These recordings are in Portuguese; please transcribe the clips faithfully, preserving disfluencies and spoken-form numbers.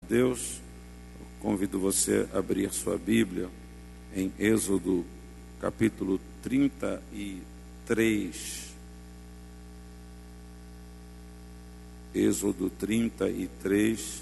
Deus, convido você a abrir sua Bíblia em Êxodo capítulo trinta e três. Êxodo trinta e três,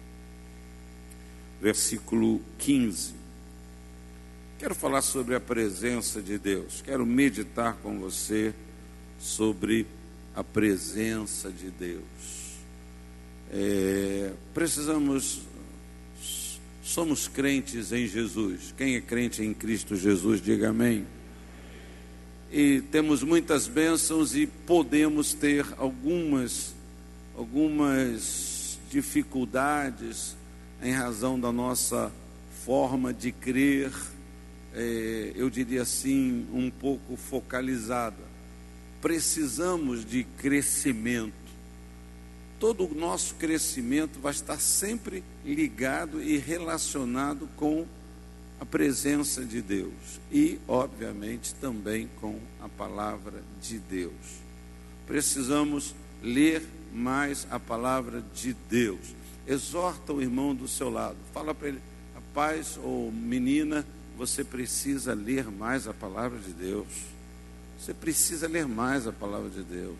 versículo quinze. Quero falar sobre a presença de Deus. Quero meditar com você sobre a presença de Deus. É, precisamos, somos crentes em Jesus. Quem é crente em Cristo Jesus, diga amém. E temos muitas bênçãos e podemos ter algumas, algumas dificuldades em razão da nossa forma de crer, é, eu diria assim, um pouco focalizada. Precisamos de crescimento. Todo o nosso crescimento vai estar sempre ligado e relacionado com a presença de Deus e, obviamente, também com a palavra de Deus. Precisamos ler mais a palavra de Deus. Exorta o irmão do seu lado. Fala para ele: rapaz ou menina, você precisa ler mais a palavra de Deus. Você precisa ler mais a palavra de Deus.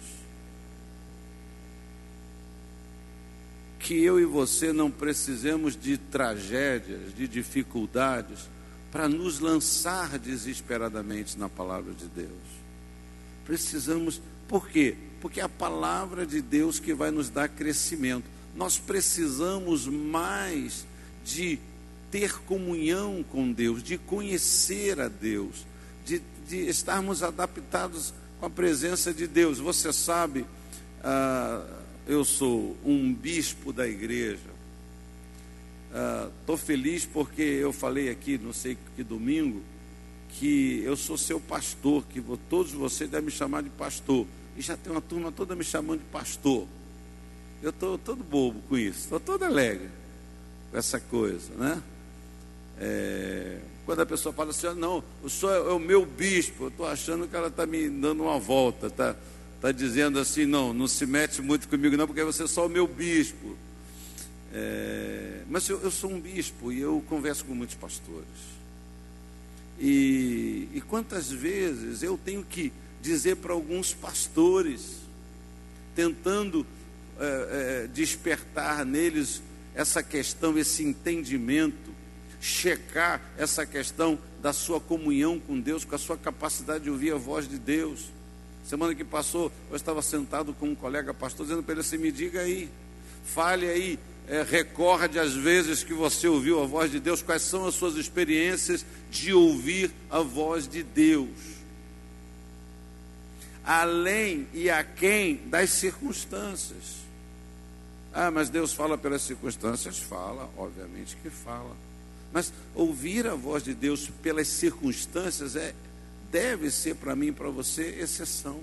Que eu e você não precisemos de tragédias, de dificuldades, para nos lançar desesperadamente na palavra de Deus. Precisamos, por quê? Porque é a palavra de Deus que vai nos dar crescimento. Nós precisamos mais de ter comunhão com Deus, de conhecer a Deus, de, de estarmos adaptados com a presença de Deus. Você sabe, ah, eu sou um bispo da igreja. Estou uh, feliz porque eu falei aqui, não sei que domingo, que eu sou seu pastor, que vou, todos vocês devem me chamar de pastor. E já tem uma turma toda me chamando de pastor. Eu estou todo bobo com isso, estou todo alegre com essa coisa, né? É, quando a pessoa fala assim: não, o senhor é o meu bispo, eu estou achando que ela está me dando uma volta, está tá dizendo assim: não, não se mete muito comigo não, porque você é só o meu bispo. É, mas eu, eu sou um bispo e eu converso com muitos pastores. E, e quantas vezes eu tenho que dizer para alguns pastores, tentando é, é, despertar neles essa questão, esse entendimento, checar essa questão da sua comunhão com Deus, com a sua capacidade de ouvir a voz de Deus. Semana que passou, eu estava sentado com um colega pastor, dizendo para ele assim: me diga aí, fale aí, é, recorde as vezes que você ouviu a voz de Deus, quais são as suas experiências de ouvir a voz de Deus, além e aquém das circunstâncias. Ah, mas Deus fala pelas circunstâncias? Fala, obviamente que fala. Mas ouvir a voz de Deus pelas circunstâncias é, deve ser para mim e para você exceção.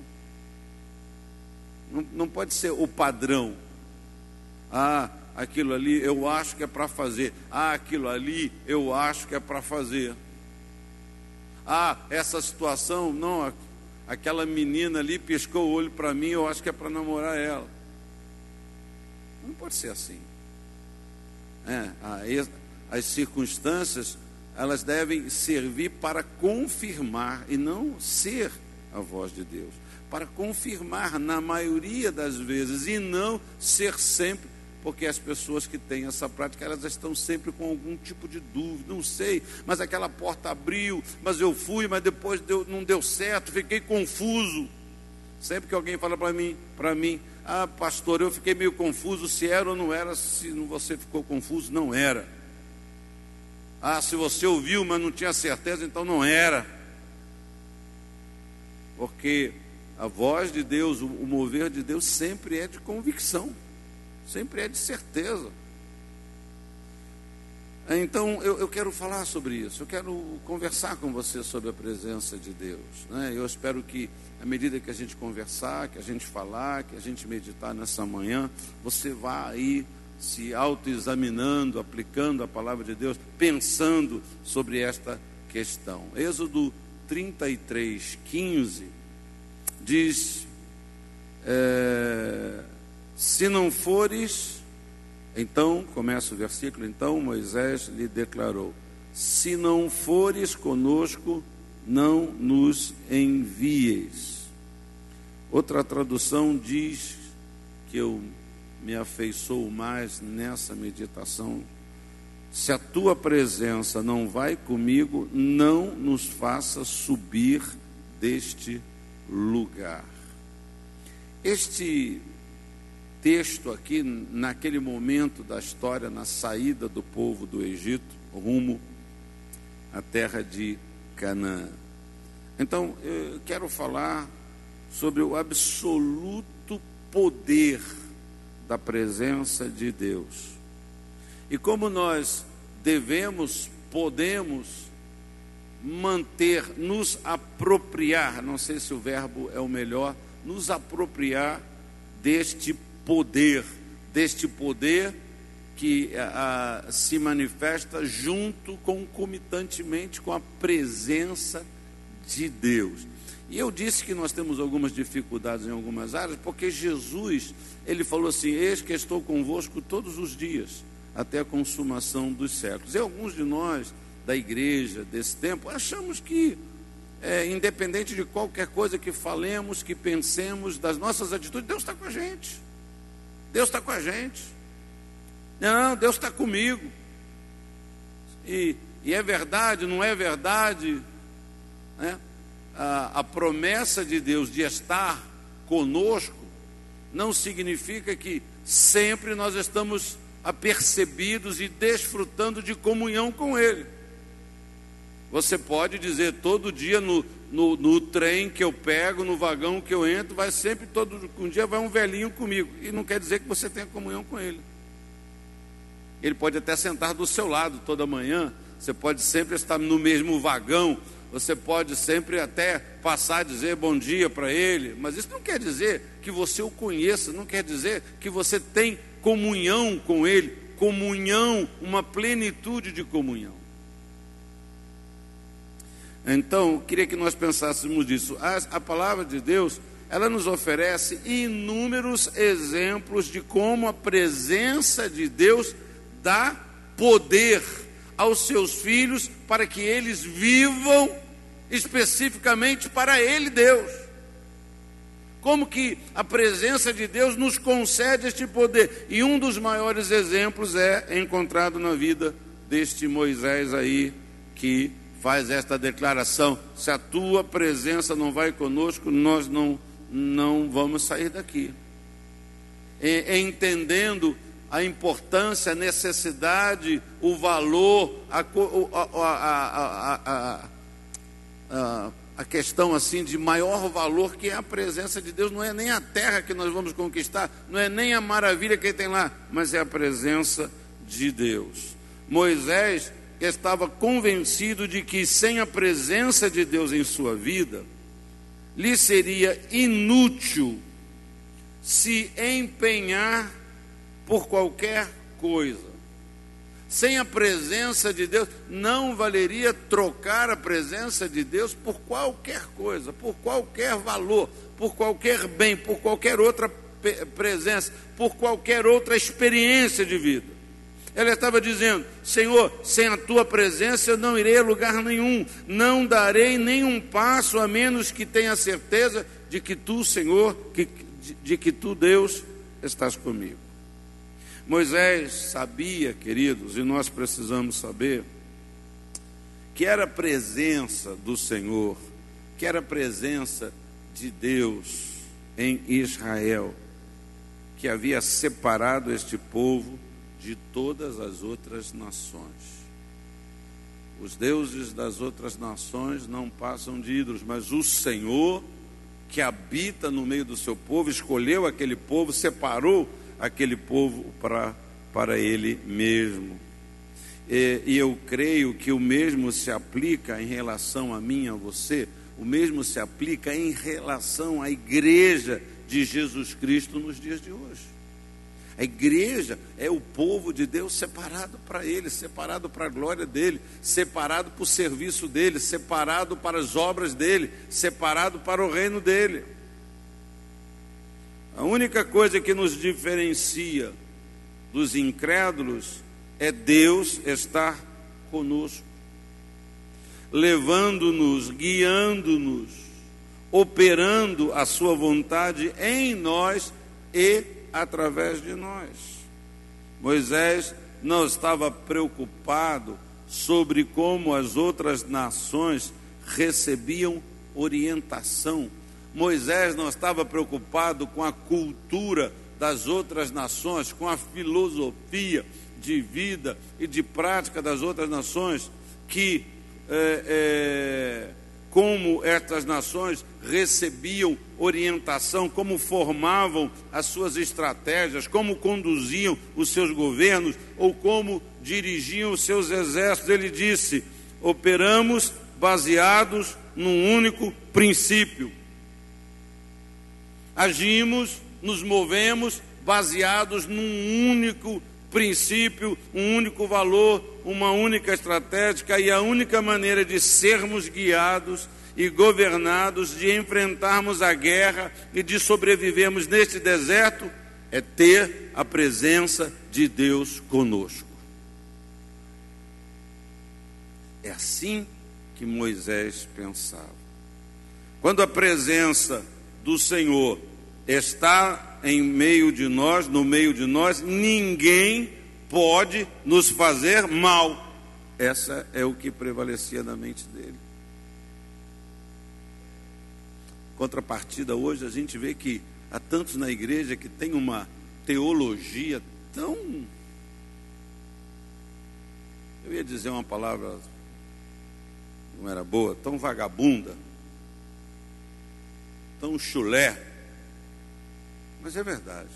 Não, não pode ser o padrão. Ah, aquilo ali eu acho que é para fazer. Ah, aquilo ali eu acho que é para fazer. Ah, essa situação, não, aquela menina ali piscou o olho para mim, eu acho que é para namorar ela. Não pode ser assim. É, as circunstâncias, elas devem servir para confirmar e não ser a voz de Deus. Para confirmar na maioria das vezes e não ser sempre, porque as pessoas que têm essa prática, elas estão sempre com algum tipo de dúvida. Não sei, mas aquela porta abriu, mas eu fui, mas depois deu, não deu certo, fiquei confuso. Sempre que alguém fala para mim, para mim, ah, pastor, eu fiquei meio confuso se era ou não era. Se você ficou confuso, não era. Ah, se você ouviu, mas não tinha certeza, então não era. Porque a voz de Deus, o mover de Deus sempre é de convicção, sempre é de certeza. Então eu, eu quero falar sobre isso, eu quero conversar com você sobre a presença de Deus, né? Eu espero que, à medida que a gente conversar, que a gente falar, que a gente meditar nessa manhã, você vá aí se autoexaminando, aplicando a palavra de Deus, pensando sobre esta questão. Êxodo trinta e três, quinze diz: é, se não fores Então, começa o versículo, então Moisés lhe declarou: se não fores conosco, não nos envieis. Outra tradução diz, que eu me afeiçoo mais nessa meditação: se a tua presença não vai comigo, não nos faça subir deste lugar. Este texto aqui, naquele momento da história, na saída do povo do Egito, rumo à terra de Canaã. Então, eu quero falar sobre o absoluto poder da presença de Deus. E como nós devemos, podemos manter, nos apropriar, não sei se o verbo é o melhor, nos apropriar deste poder, deste poder que a, a, se manifesta junto, concomitantemente com a presença de Deus. E eu disse que nós temos algumas dificuldades em algumas áreas, porque Jesus, ele falou assim: eis que estou convosco todos os dias, até a consumação dos séculos. E alguns de nós, da igreja, desse tempo, achamos que, é, independente de qualquer coisa que falemos, que pensemos, das nossas atitudes, Deus está com a gente. Deus está com a gente. Não, Deus está comigo. E, e é verdade, não é verdade, né? A, a promessa de Deus de estar conosco não significa que sempre nós estamos apercebidos e desfrutando de comunhão com Ele. Você pode dizer todo dia no, no, no trem que eu pego, no vagão que eu entro, vai sempre, todo um dia vai um velhinho comigo. E não quer dizer que você tenha comunhão com ele. Ele pode até sentar do seu lado toda manhã, você pode sempre estar no mesmo vagão, você pode sempre até passar a dizer bom dia para ele, mas isso não quer dizer que você o conheça, não quer dizer que você tem comunhão com ele, comunhão, uma plenitude de comunhão. Então, eu queria que nós pensássemos nisso. A, a palavra de Deus, ela nos oferece inúmeros exemplos de como a presença de Deus dá poder aos seus filhos para que eles vivam especificamente para Ele, Deus. Como que a presença de Deus nos concede este poder. E um dos maiores exemplos é encontrado na vida deste Moisés aí, que faz esta declaração: se a tua presença não vai conosco, nós não, não vamos sair daqui. E, entendendo a importância, a necessidade, o valor, a, a, a, a, a, a questão assim de maior valor, que é a presença de Deus. Não é nem a terra que nós vamos conquistar, não é nem a maravilha que tem lá, mas é a presença de Deus. Moisés estava convencido de que sem a presença de Deus em sua vida, lhe seria inútil se empenhar por qualquer coisa. Sem a presença de Deus, não valeria trocar a presença de Deus por qualquer coisa, por qualquer valor, por qualquer bem, por qualquer outra presença, por qualquer outra experiência de vida. Ela estava dizendo: Senhor, sem a tua presença eu não irei a lugar nenhum, não darei nenhum passo, a menos que tenha certeza de que tu, Senhor, que, de, de que tu, Deus, estás comigo. Moisés sabia, queridos, e nós precisamos saber, que era a presença do Senhor, que era a presença de Deus em Israel, que havia separado este povo de todas as outras nações. Os deuses das outras nações não passam de ídolos, mas o Senhor, que habita no meio do seu povo, escolheu aquele povo, separou aquele povo para, para Ele mesmo. E, e eu creio que o mesmo se aplica em relação a mim e a você, o mesmo se aplica em relação à igreja de Jesus Cristo nos dias de hoje. A igreja é o povo de Deus separado para Ele, separado para a glória dEle, separado para o serviço dEle, separado para as obras dEle, separado para o reino dEle. A única coisa que nos diferencia dos incrédulos é Deus estar conosco, levando-nos, guiando-nos, operando a sua vontade em nós e através de nós. Moisés não estava preocupado sobre como as outras nações recebiam orientação. Moisés não estava preocupado com a cultura das outras nações, com a filosofia de vida e de prática das outras nações, que é, é, como estas nações recebiam orientação, como formavam as suas estratégias, como conduziam os seus governos ou como dirigiam os seus exércitos. Ele disse: operamos baseados num único princípio, agimos, nos movemos baseados num único princípio, um único valor, uma única estratégia, e a única maneira de sermos guiados e governados, de enfrentarmos a guerra e de sobrevivermos neste deserto, é ter a presença de Deus conosco. É assim que Moisés pensava. Quando a presença do Senhor está em meio de nós, no meio de nós, ninguém pode nos fazer mal. Essa é o que prevalecia na mente dele. Contrapartida, hoje a gente vê que há tantos na igreja que tem uma teologia tão... Eu ia dizer uma palavra, não era boa, tão vagabunda, tão chulé, mas é verdade.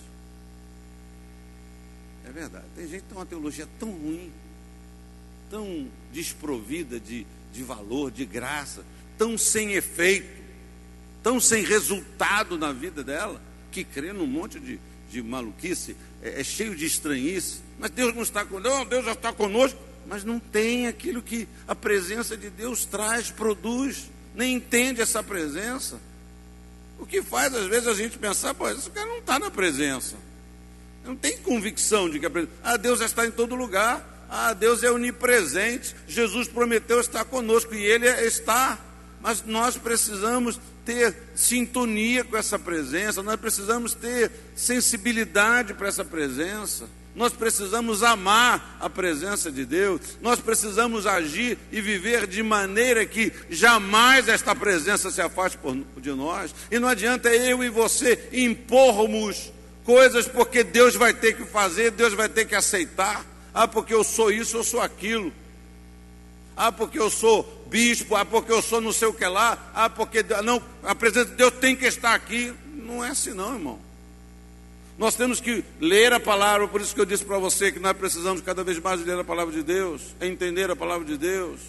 É verdade. Tem gente que tem uma teologia tão ruim, tão desprovida de, de valor, de graça, tão sem efeito, tão sem resultado na vida dela, que crê num monte de, de maluquice, é, é cheio de estranhice. Mas Deus não está conosco, não, Deus já está conosco, mas não tem aquilo que a presença de Deus traz, produz, nem entende essa presença. O que faz às vezes a gente pensar: pô, esse cara não está na presença, não tem convicção de que a presença, ah, Deus já está em todo lugar, ah, Deus é onipresente, Jesus prometeu estar conosco e Ele está, mas nós precisamos ter sintonia com essa presença, nós precisamos ter sensibilidade para essa presença, nós precisamos amar a presença de Deus, nós precisamos agir e viver de maneira que jamais esta presença se afaste de nós. E não adianta eu e você impormos coisas porque Deus vai ter que fazer, Deus vai ter que aceitar. Ah, porque eu sou isso, eu sou aquilo. Ah, porque eu sou bispo, ah, porque eu sou não sei o que lá, ah, porque não, a presença de Deus tem que estar aqui. Não é assim não, irmão. Nós temos que ler a palavra, por isso que eu disse para você que nós precisamos cada vez mais ler a palavra de Deus, entender a palavra de Deus.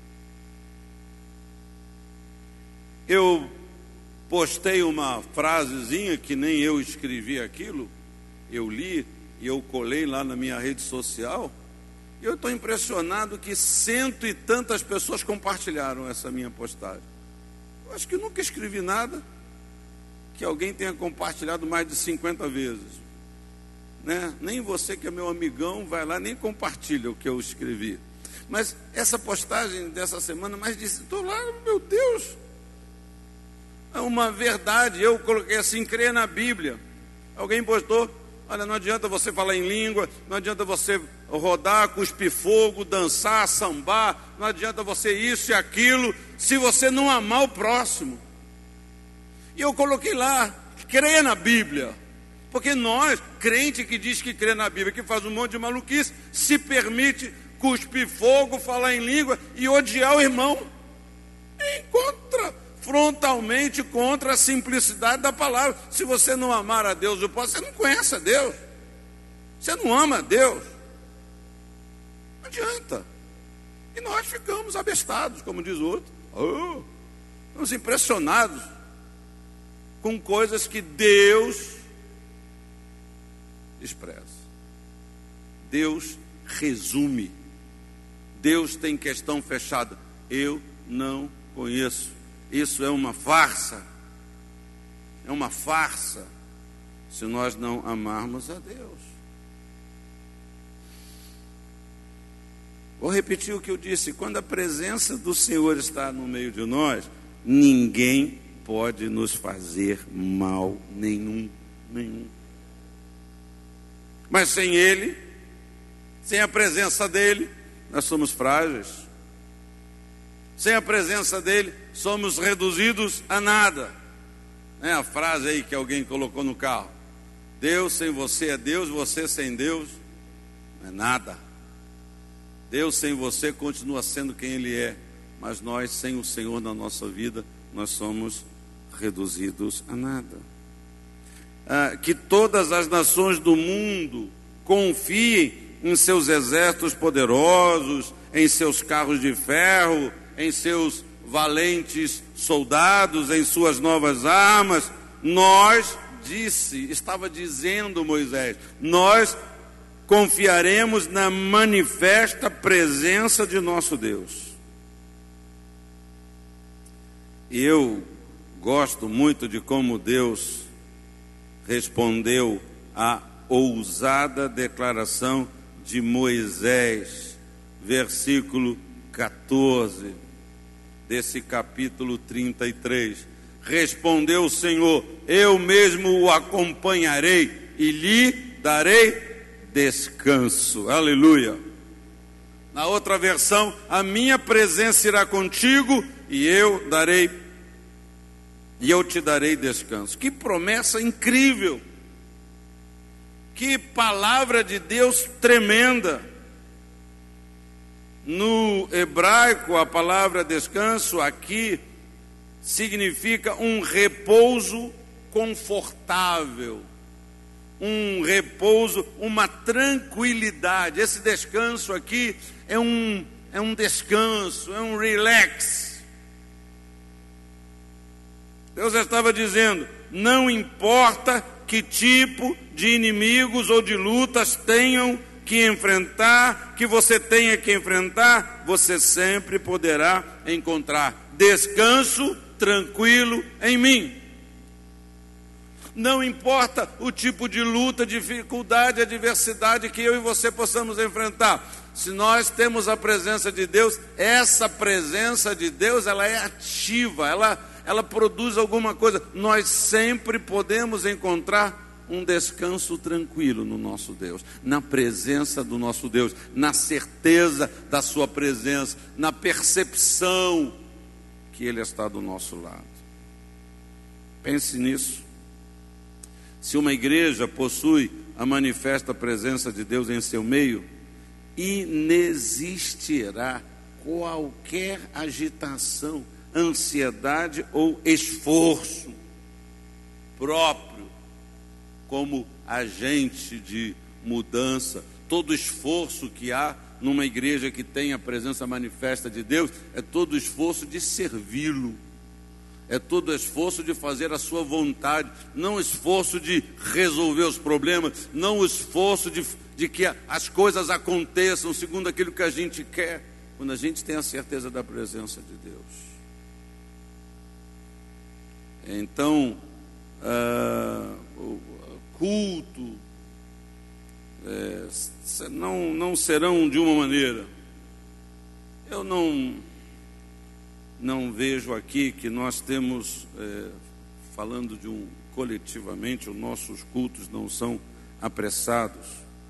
Eu postei uma frasezinha que nem eu escrevi aquilo, eu li e eu colei lá na minha rede social, e eu estou impressionado que cento e tantas pessoas compartilharam essa minha postagem. Eu acho que nunca escrevi nada que alguém tenha compartilhado mais de cinquenta vezes, né? Nem você que é meu amigão vai lá, nem compartilha o que eu escrevi. Mas essa postagem dessa semana, mais disse, estou lá, meu Deus, é uma verdade. Eu coloquei assim: crer na Bíblia. Alguém postou: olha, não adianta você falar em língua, não adianta você rodar, cuspir fogo, dançar, sambar, não adianta você isso e aquilo, se você não amar o próximo. E eu coloquei lá: crê na Bíblia. Porque nós, crente que diz que crê na Bíblia, que faz um monte de maluquice, se permite cuspir fogo, falar em língua e odiar o irmão. E contra, frontalmente contra a simplicidade da palavra. Se você não amar a Deus, você não conhece a Deus. Você não ama a Deus. Não adianta. E nós ficamos abestados, como diz o outro. Oh, estamos impressionados com coisas que Deus expressa. Deus resume. Deus tem questão fechada. Eu não conheço. Isso é uma farsa. É uma farsa se nós não amarmos a Deus. Vou repetir o que eu disse: quando a presença do Senhor está no meio de nós, ninguém pode nos fazer mal nenhum, nenhum. Mas sem Ele, sem a presença dEle, nós somos frágeis. Sem a presença dEle, somos reduzidos a nada. É a frase aí que alguém colocou no carro: Deus sem você é Deus, você sem Deus não é nada. Deus sem você continua sendo quem Ele é, mas nós sem o Senhor na nossa vida, nós somos reduzidos a nada. Ah, que todas as nações do mundo confiem em seus exércitos poderosos, em seus carros de ferro, em seus valentes soldados, em suas novas armas. Nós, disse, estava dizendo Moisés, nós confiaremos na manifesta presença de nosso Deus. E eu gosto muito de como Deus respondeu à ousada declaração de Moisés, versículo quatorze, desse capítulo trinta e três. Respondeu o Senhor: eu mesmo o acompanharei e lhe darei descanso. Aleluia. Na outra versão: a minha presença irá contigo e eu darei e eu te darei descanso. Que promessa incrível! Que palavra de Deus tremenda! No hebraico, a palavra descanso aqui significa um repouso confortável, um repouso, uma tranquilidade. Esse descanso aqui é um, é um descanso, é um relax. Deus estava dizendo: não importa que tipo de inimigos ou de lutas tenham que enfrentar, que você tenha que enfrentar, você sempre poderá encontrar descanso tranquilo em mim. Não importa o tipo de luta, dificuldade, adversidade que eu e você possamos enfrentar, se nós temos a presença de Deus, essa presença de Deus, ela é ativa, ela, ela produz alguma coisa. Nós sempre podemos encontrar um descanso tranquilo no nosso Deus, na presença do nosso Deus, na certeza da sua presença, na percepção que Ele está do nosso lado. Pense nisso. Se uma igreja possui a manifesta presença de Deus em seu meio, inexistirá qualquer agitação, ansiedade ou esforço próprio como agente de mudança. Todo esforço que há numa igreja que tem a presença manifesta de Deus é todo esforço de servi-lo, é todo esforço de fazer a sua vontade, não esforço de resolver os problemas, não o esforço de, de que as coisas aconteçam segundo aquilo que a gente quer, quando a gente tem a certeza da presença de Deus. Então, uh, o culto é, não, não serão de uma maneira. Eu não não vejo aqui que nós temos, é, falando de um coletivamente, os nossos cultos não são apressados,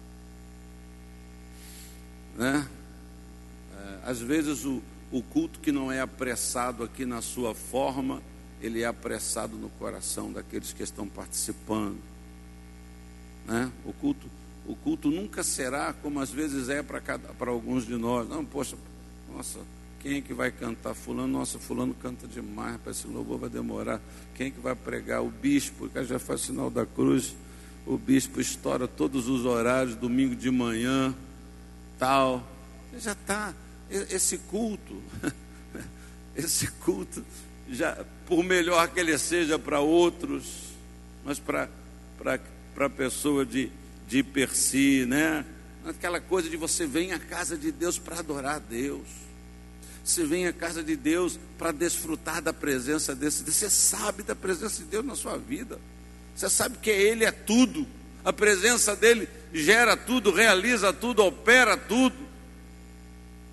né? É, às vezes o, o culto que não é apressado aqui na sua forma, ele é apressado no coração daqueles que estão participando, né? O culto, o culto nunca será como às vezes é para para alguns de nós. Não, poxa, nossa, quem é que vai cantar? Fulano, nossa, fulano canta demais, para esse louvor vai demorar. Quem é que vai pregar? O bispo, que já faz sinal da cruz, o bispo estoura todos os horários, domingo de manhã, tal. Já está, esse culto, esse culto, já, por melhor que ele seja para outros, mas para para a pessoa de, de per si, né? Aquela coisa de você vem à casa de Deus para adorar a Deus. Você vem à casa de Deus para desfrutar da presença desse Deus. Você sabe da presença de Deus na sua vida. Você sabe que Ele é tudo. A presença dEle gera tudo, realiza tudo, opera tudo.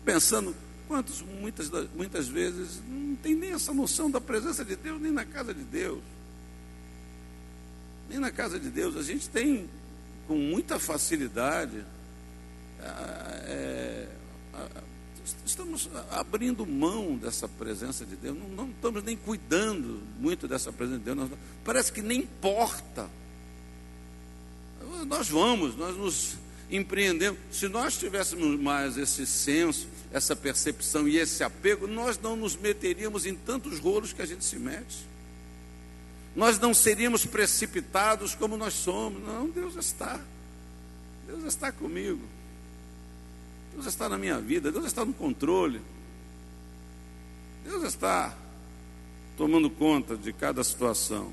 pensando quantos, muitas, muitas vezes, não tem nem essa noção da presença de Deus, nem na casa de Deus. Nem na casa de Deus. A gente tem, com muita facilidade, é, é, estamos abrindo mão dessa presença de Deus, não, não estamos nem cuidando muito dessa presença de Deus, nós, parece que nem importa. Nós vamos, nós nos empreendemos. Se nós tivéssemos mais esse senso, essa percepção e esse apego, nós não nos meteríamos em tantos rolos que a gente se mete. Nós não seríamos precipitados como nós somos. Não, Deus está. Deus está comigo. Deus está na minha vida. Deus está no controle. Deus está tomando conta de cada situação.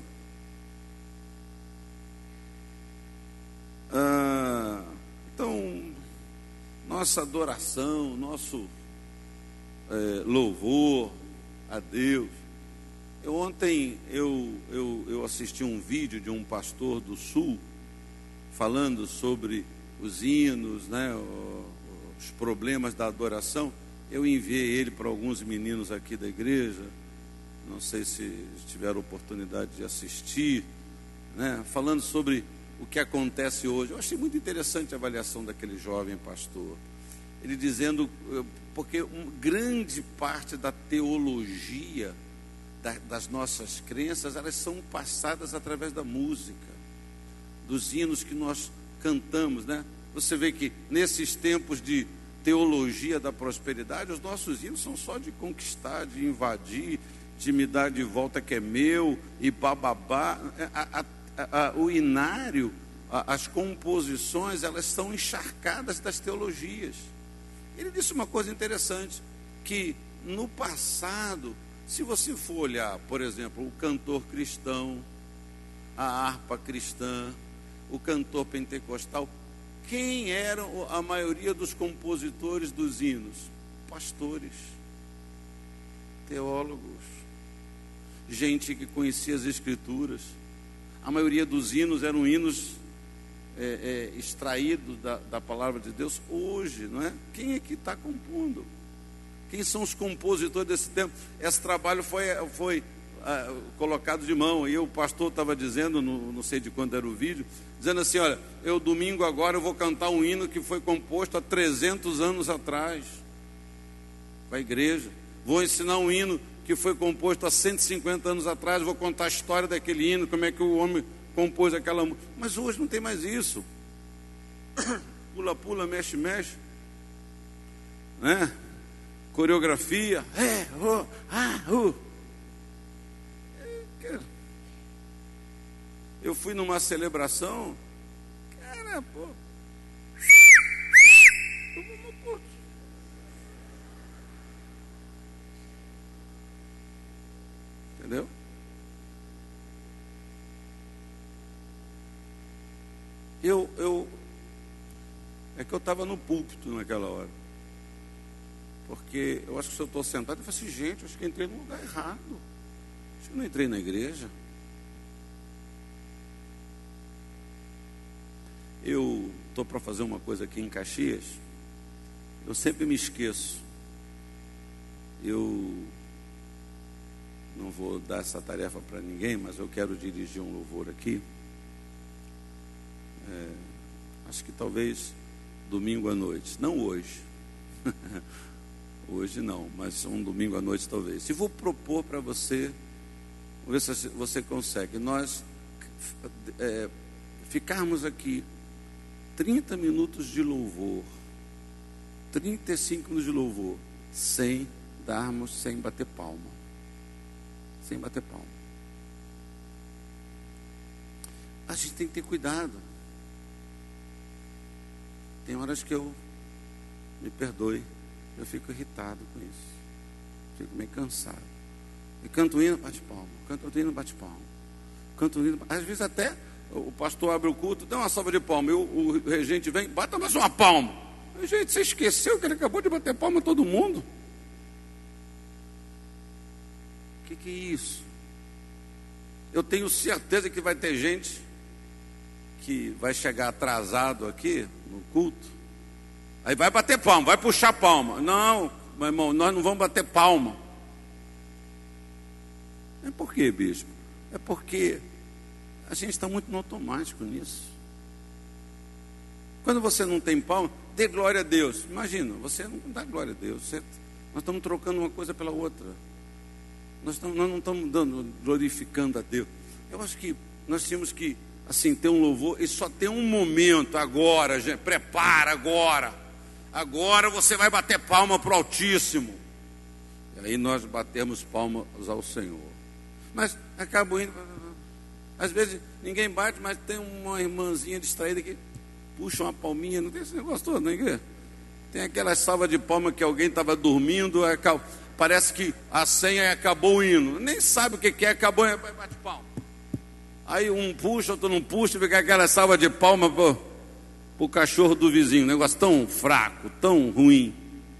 Ah, então, nossa adoração, nosso é, louvor a Deus. Eu, ontem eu, eu, eu assisti um vídeo de um pastor do Sul falando sobre os hinos, né, os problemas da adoração. Eu enviei ele para alguns meninos aqui da igreja, não sei se tiveram oportunidade de assistir, né, falando sobre o que acontece hoje. Eu achei muito interessante a avaliação daquele jovem pastor. Ele dizendo, porque uma grande parte da teologia das nossas crenças, elas são passadas através da música, dos hinos que nós cantamos, né? Você vê que nesses tempos de teologia da prosperidade, os nossos hinos são só de conquistar, de invadir, de me dar de volta que é meu, e bababá. A, a, a, a, o inário, a, as composições, elas são encharcadas das teologias. Ele disse uma coisa interessante, que no passado, se você for olhar, por exemplo, o cantor cristão, a harpa cristã, o cantor pentecostal, quem eram a maioria dos compositores dos hinos? Pastores, teólogos, gente que conhecia as escrituras. A maioria dos hinos eram hinos é, é, extraídos da, da palavra de Deus. Hoje, não é? Quem é que está compondo? Quem são os compositores desse tempo? Esse trabalho foi, foi ah, colocado de mão. E o pastor estava dizendo, no, não sei de quando era o vídeo, dizendo assim, olha, eu domingo agora eu vou cantar um hino que foi composto há trezentos anos atrás, com a igreja. Vou ensinar um hino que foi composto há cento e cinquenta anos atrás, vou contar a história daquele hino, como é que o homem compôs aquela música. Mas hoje não tem mais isso. Pula, pula, mexe, mexe. Né? Coreografia, é, oh, ah, uh. Eu fui numa celebração, cara, pô, entendeu? Eu, eu, é que eu estava no púlpito naquela hora. Porque eu acho que se eu estou sentado, eu falo assim, gente, eu acho que eu entrei no lugar errado. Acho que eu não entrei na igreja. Eu estou para fazer uma coisa aqui em Caxias. Eu sempre me esqueço. Eu não vou dar essa tarefa para ninguém, mas eu quero dirigir um louvor aqui. É, acho que talvez domingo à noite. Não hoje. Hoje não, mas um domingo à noite talvez. Se vou propor para você, vou ver se você consegue, nós é, ficarmos aqui trinta minutos de louvor, trinta e cinco minutos de louvor, sem darmos, sem bater palma. Sem bater palma. A gente tem que ter cuidado. Tem horas que eu, me perdoe, eu fico irritado com isso. Fico meio cansado. E canto o hino, bate palma. Canto o hino, bate palma. Canto o hino, às vezes até o pastor abre o culto, dá uma salva de palma. E o, o regente vem, bata mais uma palma. Gente, você esqueceu que ele acabou de bater palma a todo mundo? O que, que é isso? Eu tenho certeza que vai ter gente que vai chegar atrasado aqui no culto Aí vai bater palma, vai puxar palma. Não, meu irmão, nós não vamos bater palma. É por quê, bispo? É porque a gente está muito no automático nisso. Quando você não tem palma, dê glória a Deus. Imagina, você não dá glória a Deus. Você, nós estamos trocando uma coisa pela outra. Nós, estamos, nós não estamos dando, glorificando a Deus. Eu acho que nós tínhamos que, assim, ter um louvor e só ter um momento agora, gente. Prepara agora. Agora você vai bater palma para o Altíssimo. E aí nós batemos palmas ao Senhor. Mas acabo indo. Às vezes ninguém bate, mas tem uma irmãzinha distraída que puxa uma palminha. Não tem esse negócio todo, né? Tem aquela salva de palma que alguém estava dormindo, parece que a senha acabou o hino. Nem sabe o que é, acabou e bate palma. Aí um puxa, outro não puxa, fica aquela salva de palma para o cachorro do vizinho. Um negócio tão fraco, tão ruim.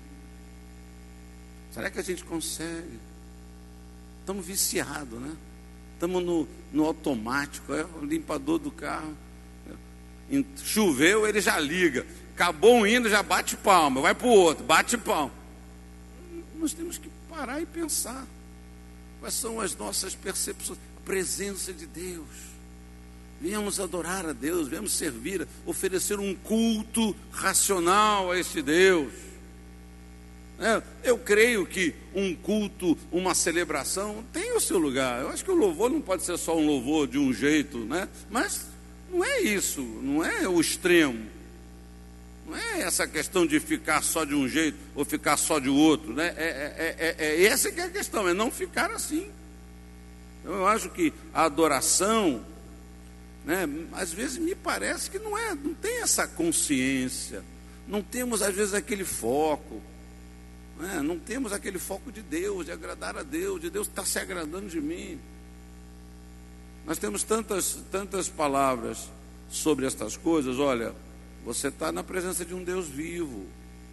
Será que a gente consegue? Estamos viciados, né? Estamos no, no automático, é o limpador do carro. Choveu, ele já liga. Acabou um hino, já bate palma. Vai para o outro, bate palma. Nós temos que parar e pensar. Quais são as nossas percepções? A presença de Deus. Viemos adorar a Deus, viemos servir, oferecer um culto racional a esse Deus. É, eu creio que um culto, uma celebração tem o seu lugar. Eu acho que o louvor não pode ser só um louvor de um jeito, né? Mas não é isso, não é o extremo. Não é essa questão de ficar só de um jeito ou ficar só de outro, né? É, é, é, é essa que é a questão, é não ficar assim. Então, eu acho que a adoração, né, às vezes me parece que não é, não tem essa consciência. Não temos às vezes aquele foco. Né? Não temos aquele foco de Deus, de agradar a Deus, de Deus estar se agradando de mim. Nós temos tantas, tantas palavras sobre estas coisas. Olha, você está na presença de um Deus vivo.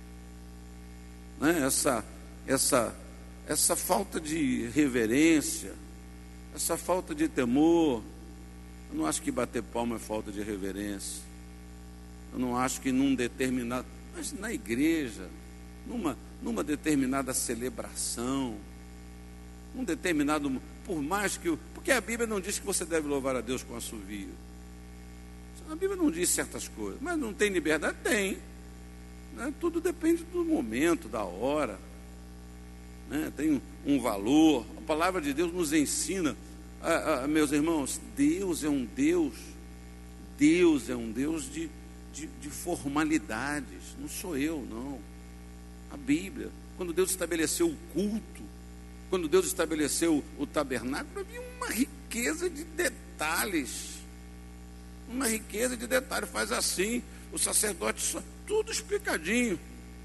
Né? Essa, essa, essa falta de reverência, essa falta de temor. Eu não acho que bater palma é falta de reverência. Eu não acho que num determinado, mas na igreja, numa, numa determinada celebração, num determinado, por mais que, porque a Bíblia não diz que você deve louvar a Deus com assovio. A Bíblia não diz certas coisas, mas não tem liberdade? Tem. Né? Tudo depende do momento, da hora. Né? Tem um, um valor. A palavra de Deus nos ensina, ah, ah, meus irmãos, Deus é um Deus, Deus é um Deus de, de, de formalidades. Não sou eu, não. A Bíblia, quando Deus estabeleceu o culto, quando Deus estabeleceu o tabernáculo, havia uma riqueza de detalhes. Uma riqueza de detalhes. Faz assim, o sacerdote, só, tudo explicadinho.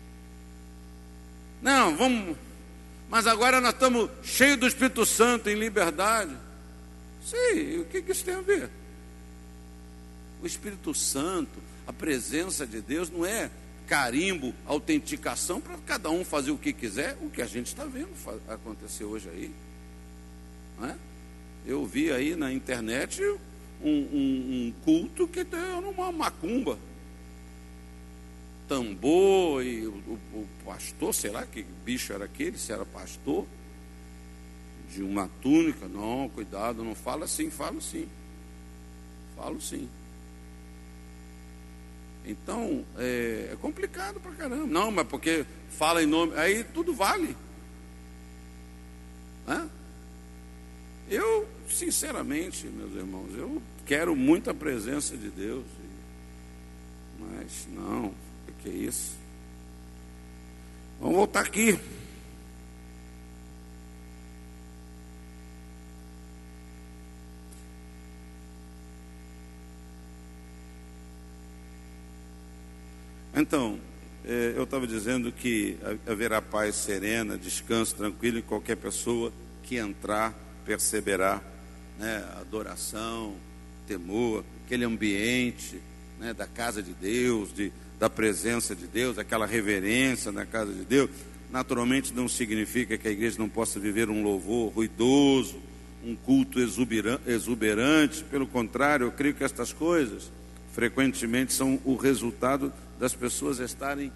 Não, vamos, mas agora nós estamos cheios do Espírito Santo, em liberdade. Sim, o que, que isso tem a ver? O Espírito Santo, a presença de Deus, não é carimbo, autenticação para cada um fazer o que quiser, o que a gente está vendo acontecer hoje aí. Não é? Eu vi aí na internet um, um, um culto que era uma macumba. Tambor e o, o, o pastor, sei lá que bicho era aquele, se era pastor, de uma túnica. Não, cuidado, não fala assim, falo sim. Falo sim. Então, é, é complicado pra caramba. Não, mas porque fala em nome, aí tudo vale. Né? Eu, sinceramente, meus irmãos, eu quero muito a presença de Deus. Mas não, o que é isso? Vamos voltar aqui. Então, eu estava dizendo que haverá paz serena, descanso tranquilo em qualquer pessoa que entrar, perceberá, né, adoração, temor, aquele ambiente, né, da casa de Deus, de, da presença de Deus, aquela reverência na casa de Deus. Naturalmente não significa que a igreja não possa viver um louvor ruidoso, um culto exuberante. Pelo contrário, eu creio que estas coisas frequentemente são o resultado das pessoas estarem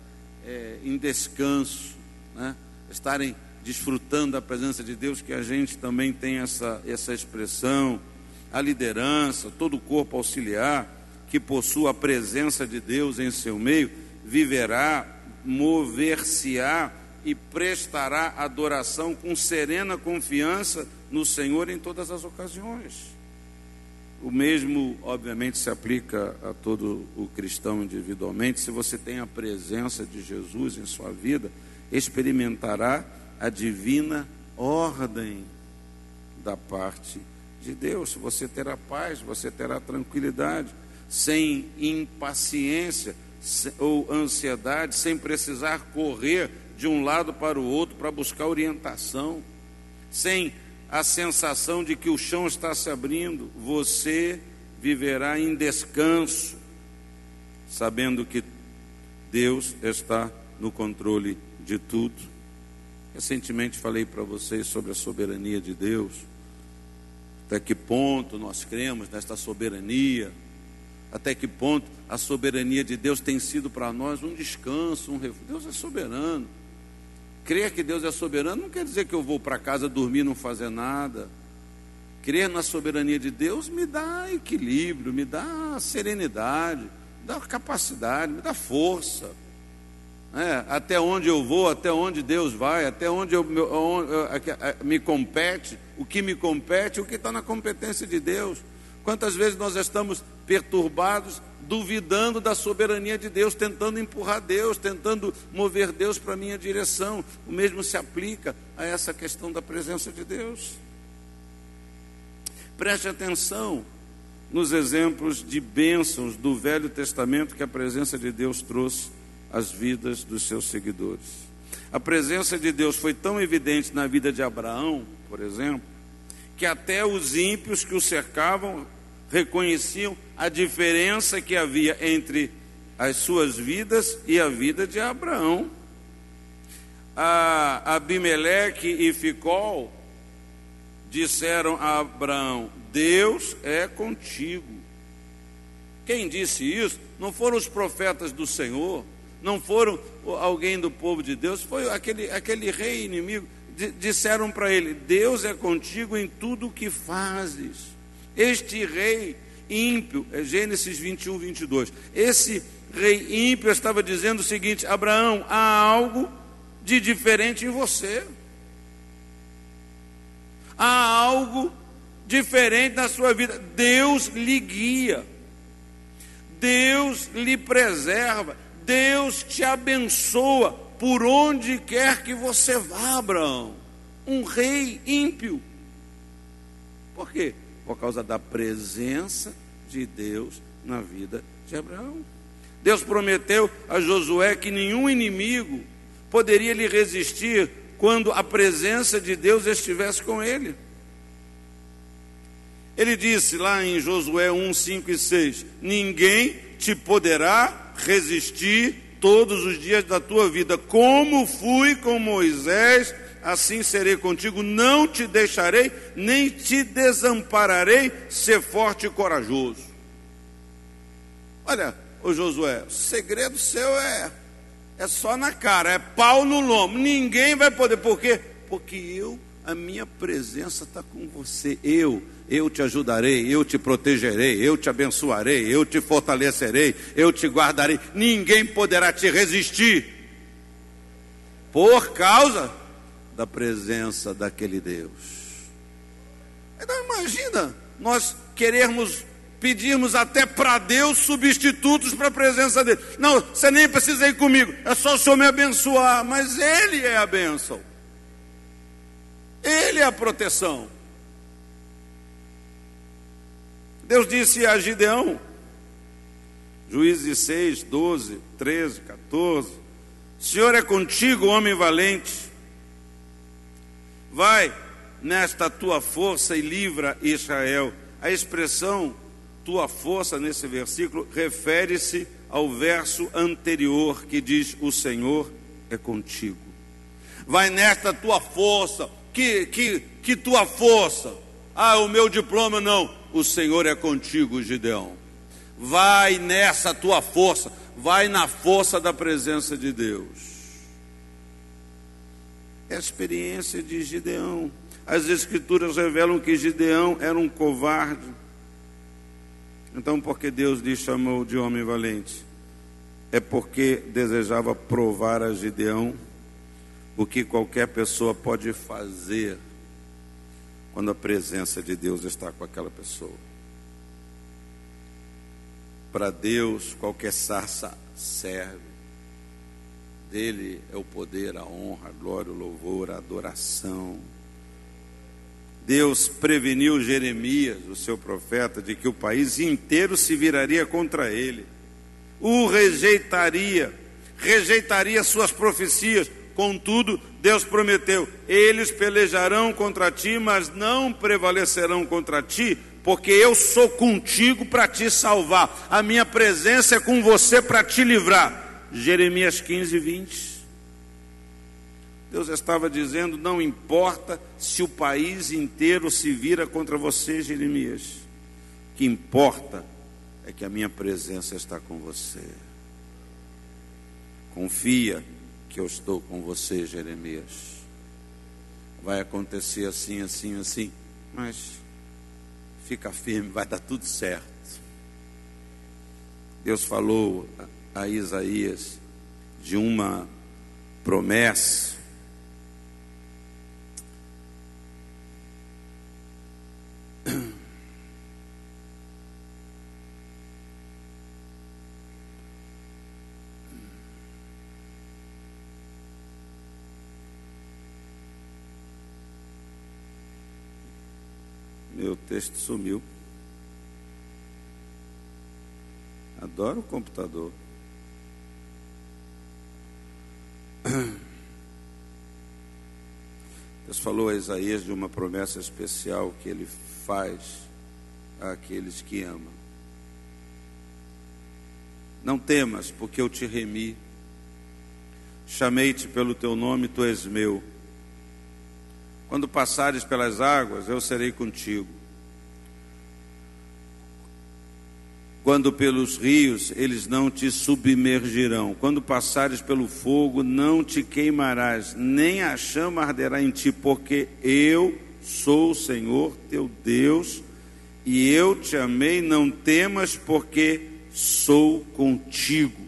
é, em descanso, né? Estarem desfrutando da presença de Deus, que a gente também tem essa, essa expressão. A liderança, todo o corpo auxiliar que possua a presença de Deus em seu meio, viverá, mover-se-á e prestará adoração com serena confiança no Senhor em todas as ocasiões. O mesmo, obviamente, se aplica a todo o cristão individualmente. Se você tem a presença de Jesus em sua vida, experimentará a divina ordem da parte de Deus. Você terá paz, você terá tranquilidade, sem impaciência ou ansiedade, sem precisar correr de um lado para o outro para buscar orientação, sem a sensação de que o chão está se abrindo. Você viverá em descanso, sabendo que Deus está no controle de tudo. Recentemente falei para vocês sobre a soberania de Deus, até que ponto nós cremos nesta soberania, até que ponto a soberania de Deus tem sido para nós um descanso, um refúgio. Deus é soberano. Crer que Deus é soberano não quer dizer que eu vou para casa dormir e não fazer nada. Crer na soberania de Deus me dá equilíbrio, me dá serenidade, me dá capacidade, me dá força. É, até onde eu vou, até onde Deus vai, até onde, eu, onde eu, me compete, o que me compete, o que está na competência de Deus. Quantas vezes nós estamos perturbados, duvidando da soberania de Deus, tentando empurrar Deus, tentando mover Deus para a minha direção. O mesmo se aplica a essa questão da presença de Deus. Preste atenção nos exemplos de bênçãos do Velho Testamento que a presença de Deus trouxe às vidas dos seus seguidores. A presença de Deus foi tão evidente na vida de Abraão, por exemplo, que até os ímpios que o cercavam reconheciam a diferença que havia entre as suas vidas e a vida de Abraão. A Abimeleque e Ficol disseram a Abraão: Deus é contigo. Quem disse isso não foram os profetas do Senhor, não foram alguém do povo de Deus, foi aquele, aquele rei inimigo. Disseram para ele: Deus é contigo em tudo o que fazes. Este rei ímpio, é Gênesis vinte e um, vinte e dois, esse rei ímpio estava dizendo o seguinte: Abraão, há algo de diferente em você, há algo diferente na sua vida. Deus lhe guia, Deus lhe preserva, Deus te abençoa por onde quer que você vá, Abraão. Um rei ímpio. Por quê? Por causa da presença de Deus na vida de Abraão. Deus prometeu a Josué que nenhum inimigo poderia lhe resistir quando a presença de Deus estivesse com ele. Ele disse lá em Josué um, cinco e seis: ninguém te poderá resistir todos os dias da tua vida. Como fui com Moisés, assim serei contigo, não te deixarei, nem te desampararei, ser forte e corajoso. Olha, ô Josué, o segredo seu é, é só na cara, é pau no lombo, ninguém vai poder. Por quê? Porque eu, a minha presença está com você. Eu, eu te ajudarei, eu te protegerei, eu te abençoarei, eu te fortalecerei, eu te guardarei. Ninguém poderá te resistir por causa da presença daquele Deus. Então imagina, nós querermos, pedirmos até para Deus substitutos para a presença dele. Não, você nem precisa ir comigo, é só o Senhor me abençoar. Mas Ele é a bênção, Ele é a proteção. Deus disse a Gideão, Juízes seis, doze, treze, catorze: o Senhor é contigo, homem valente. Vai nesta tua força e livra Israel. A expressão tua força nesse versículo refere-se ao verso anterior que diz: o Senhor é contigo. Vai nesta tua força. Que, que, que tua força? Ah, o meu diploma não. O Senhor é contigo, Gideão. Vai nessa tua força, vai na força da presença de Deus. É a experiência de Gideão. As Escrituras revelam que Gideão era um covarde. Então, por que Deus lhe chamou de homem valente? É porque desejava provar a Gideão o que qualquer pessoa pode fazer quando a presença de Deus está com aquela pessoa. Para Deus, qualquer sarça serve. Dele é o poder, a honra, a glória, o louvor, a adoração. Deus preveniu Jeremias, o seu profeta, de que o país inteiro se viraria contra ele, o rejeitaria, rejeitaria suas profecias. Contudo, Deus prometeu: eles pelejarão contra ti, mas não prevalecerão contra ti, porque eu sou contigo para te salvar. A minha presença é com você para te livrar. Jeremias quinze, vinte. Deus estava dizendo: não importa se o país inteiro se vira contra você, Jeremias. O que importa é que a minha presença está com você. Confia que eu estou com você, Jeremias. Vai acontecer assim, assim, assim, mas fica firme, vai dar tudo certo. Deus falou a Isaías de uma promessa. Meu texto sumiu. Adoro o computador. Deus falou a Isaías de uma promessa especial que ele faz àqueles que amam. Não temas, porque eu te remi. Chamei-te pelo teu nome, tu és meu. Quando passares pelas águas, eu serei contigo. Quando pelos rios, eles não te submergirão. Quando passares pelo fogo, não te queimarás, nem a chama arderá em ti, porque eu sou o Senhor teu Deus, e eu te amei. Não temas, porque sou contigo.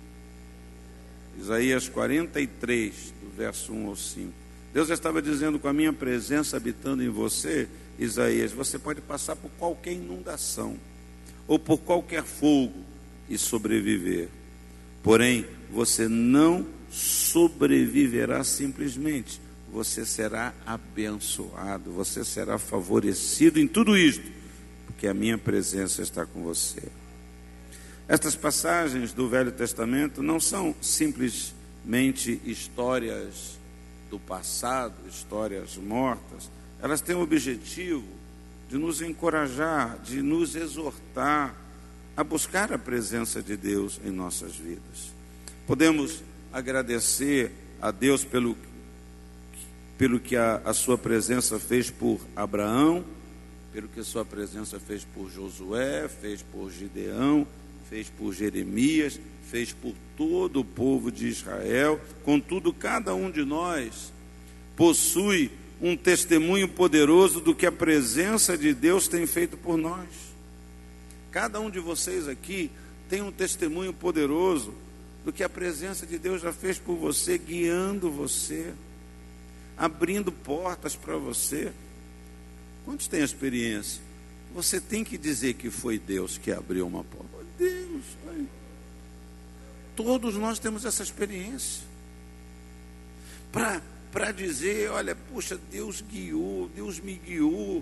Isaías quarenta e três, do verso um ao cinco. Deus estava dizendo: com a minha presença habitando em você, Isaías, você pode passar por qualquer inundação ou por qualquer fogo e sobreviver. Porém, você não sobreviverá simplesmente. Você será abençoado, você será favorecido em tudo isto, porque a minha presença está com você. Estas passagens do Velho Testamento não são simplesmente histórias do passado, histórias mortas. Elas têm o objetivo de nos encorajar, de nos exortar a buscar a presença de Deus em nossas vidas. Podemos agradecer a Deus pelo, pelo que a, a sua presença fez por Abraão, pelo que a sua presença fez por Josué, fez por Gideão, fez por Jeremias, fez por todo o povo de Israel. Contudo, cada um de nós possui um testemunho poderoso do que a presença de Deus tem feito por nós. Cada um de vocês aqui tem um testemunho poderoso do que a presença de Deus já fez por você, guiando você, abrindo portas para você. Quantos têm experiência? Você tem que dizer que foi Deus que abriu uma porta. Deus, ai. Todos nós temos essa experiência. Para para dizer, olha, puxa, Deus guiou, Deus me guiou.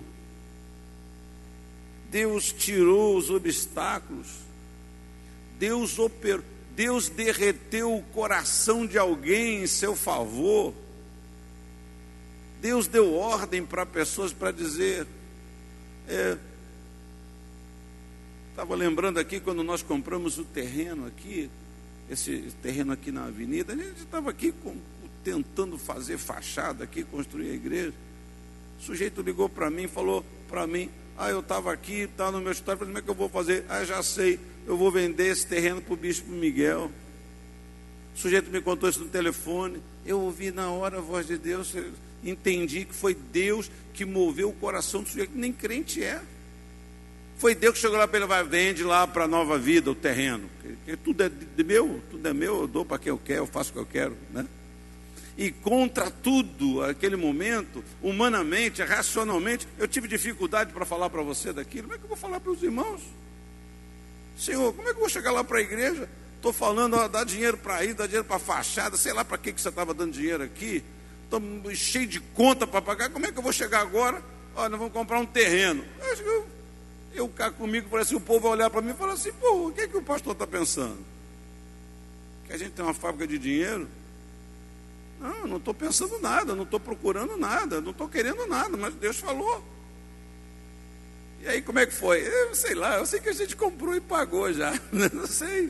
Deus tirou os obstáculos. Deus operou, Deus derreteu o coração de alguém em seu favor. Deus deu ordem para pessoas para dizer, é, estava lembrando aqui quando nós compramos o terreno aqui, esse terreno aqui na avenida, a gente estava aqui com, tentando fazer fachada aqui, construir a igreja. O sujeito ligou para mim e falou para mim, ah, eu estava aqui, estava no meu escritório, falei, como é que eu vou fazer? Ah, já sei, eu vou vender esse terreno para o bispo Miguel. O sujeito me contou isso no telefone, eu ouvi na hora a voz de Deus, entendi que foi Deus que moveu o coração do sujeito, nem crente é. Foi Deus que chegou lá para ele, vai, vende lá para a Nova Vida o terreno, porque tudo é de meu, tudo é meu, eu dou para quem eu quero, eu faço o que eu quero, né? E contra tudo, aquele momento, humanamente, racionalmente, eu tive dificuldade para falar para você daquilo. Como é que eu vou falar para os irmãos? Senhor, como é que eu vou chegar lá para a igreja? Estou falando, ó, dá dinheiro para ir, dá dinheiro para a fachada, sei lá para que, que você estava dando dinheiro aqui. Estou cheio de conta para pagar, como é que eu vou chegar agora? Olha, nós vamos comprar um terreno. Eu, eu, eu cá comigo, parece que o povo vai olhar para mim e falar assim, pô, o que é que o pastor está pensando? Que a gente tem uma fábrica de dinheiro? Não, não estou pensando nada, não estou procurando nada, não estou querendo nada, mas Deus falou. E aí como é que foi? Eu sei lá, eu sei que a gente comprou e pagou já, não sei.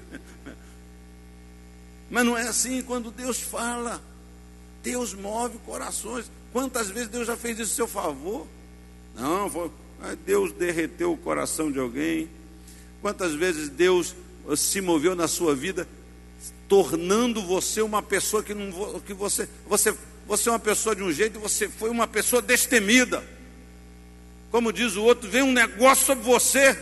Mas não é assim, quando Deus fala, Deus move corações. Quantas vezes Deus já fez isso a seu favor? Não, foi, Deus derreteu o coração de alguém. Quantas vezes Deus se moveu na sua vida, tornando você uma pessoa que não que você você você é uma pessoa de um jeito e você foi uma pessoa destemida. Como diz o outro, vem um negócio sobre você.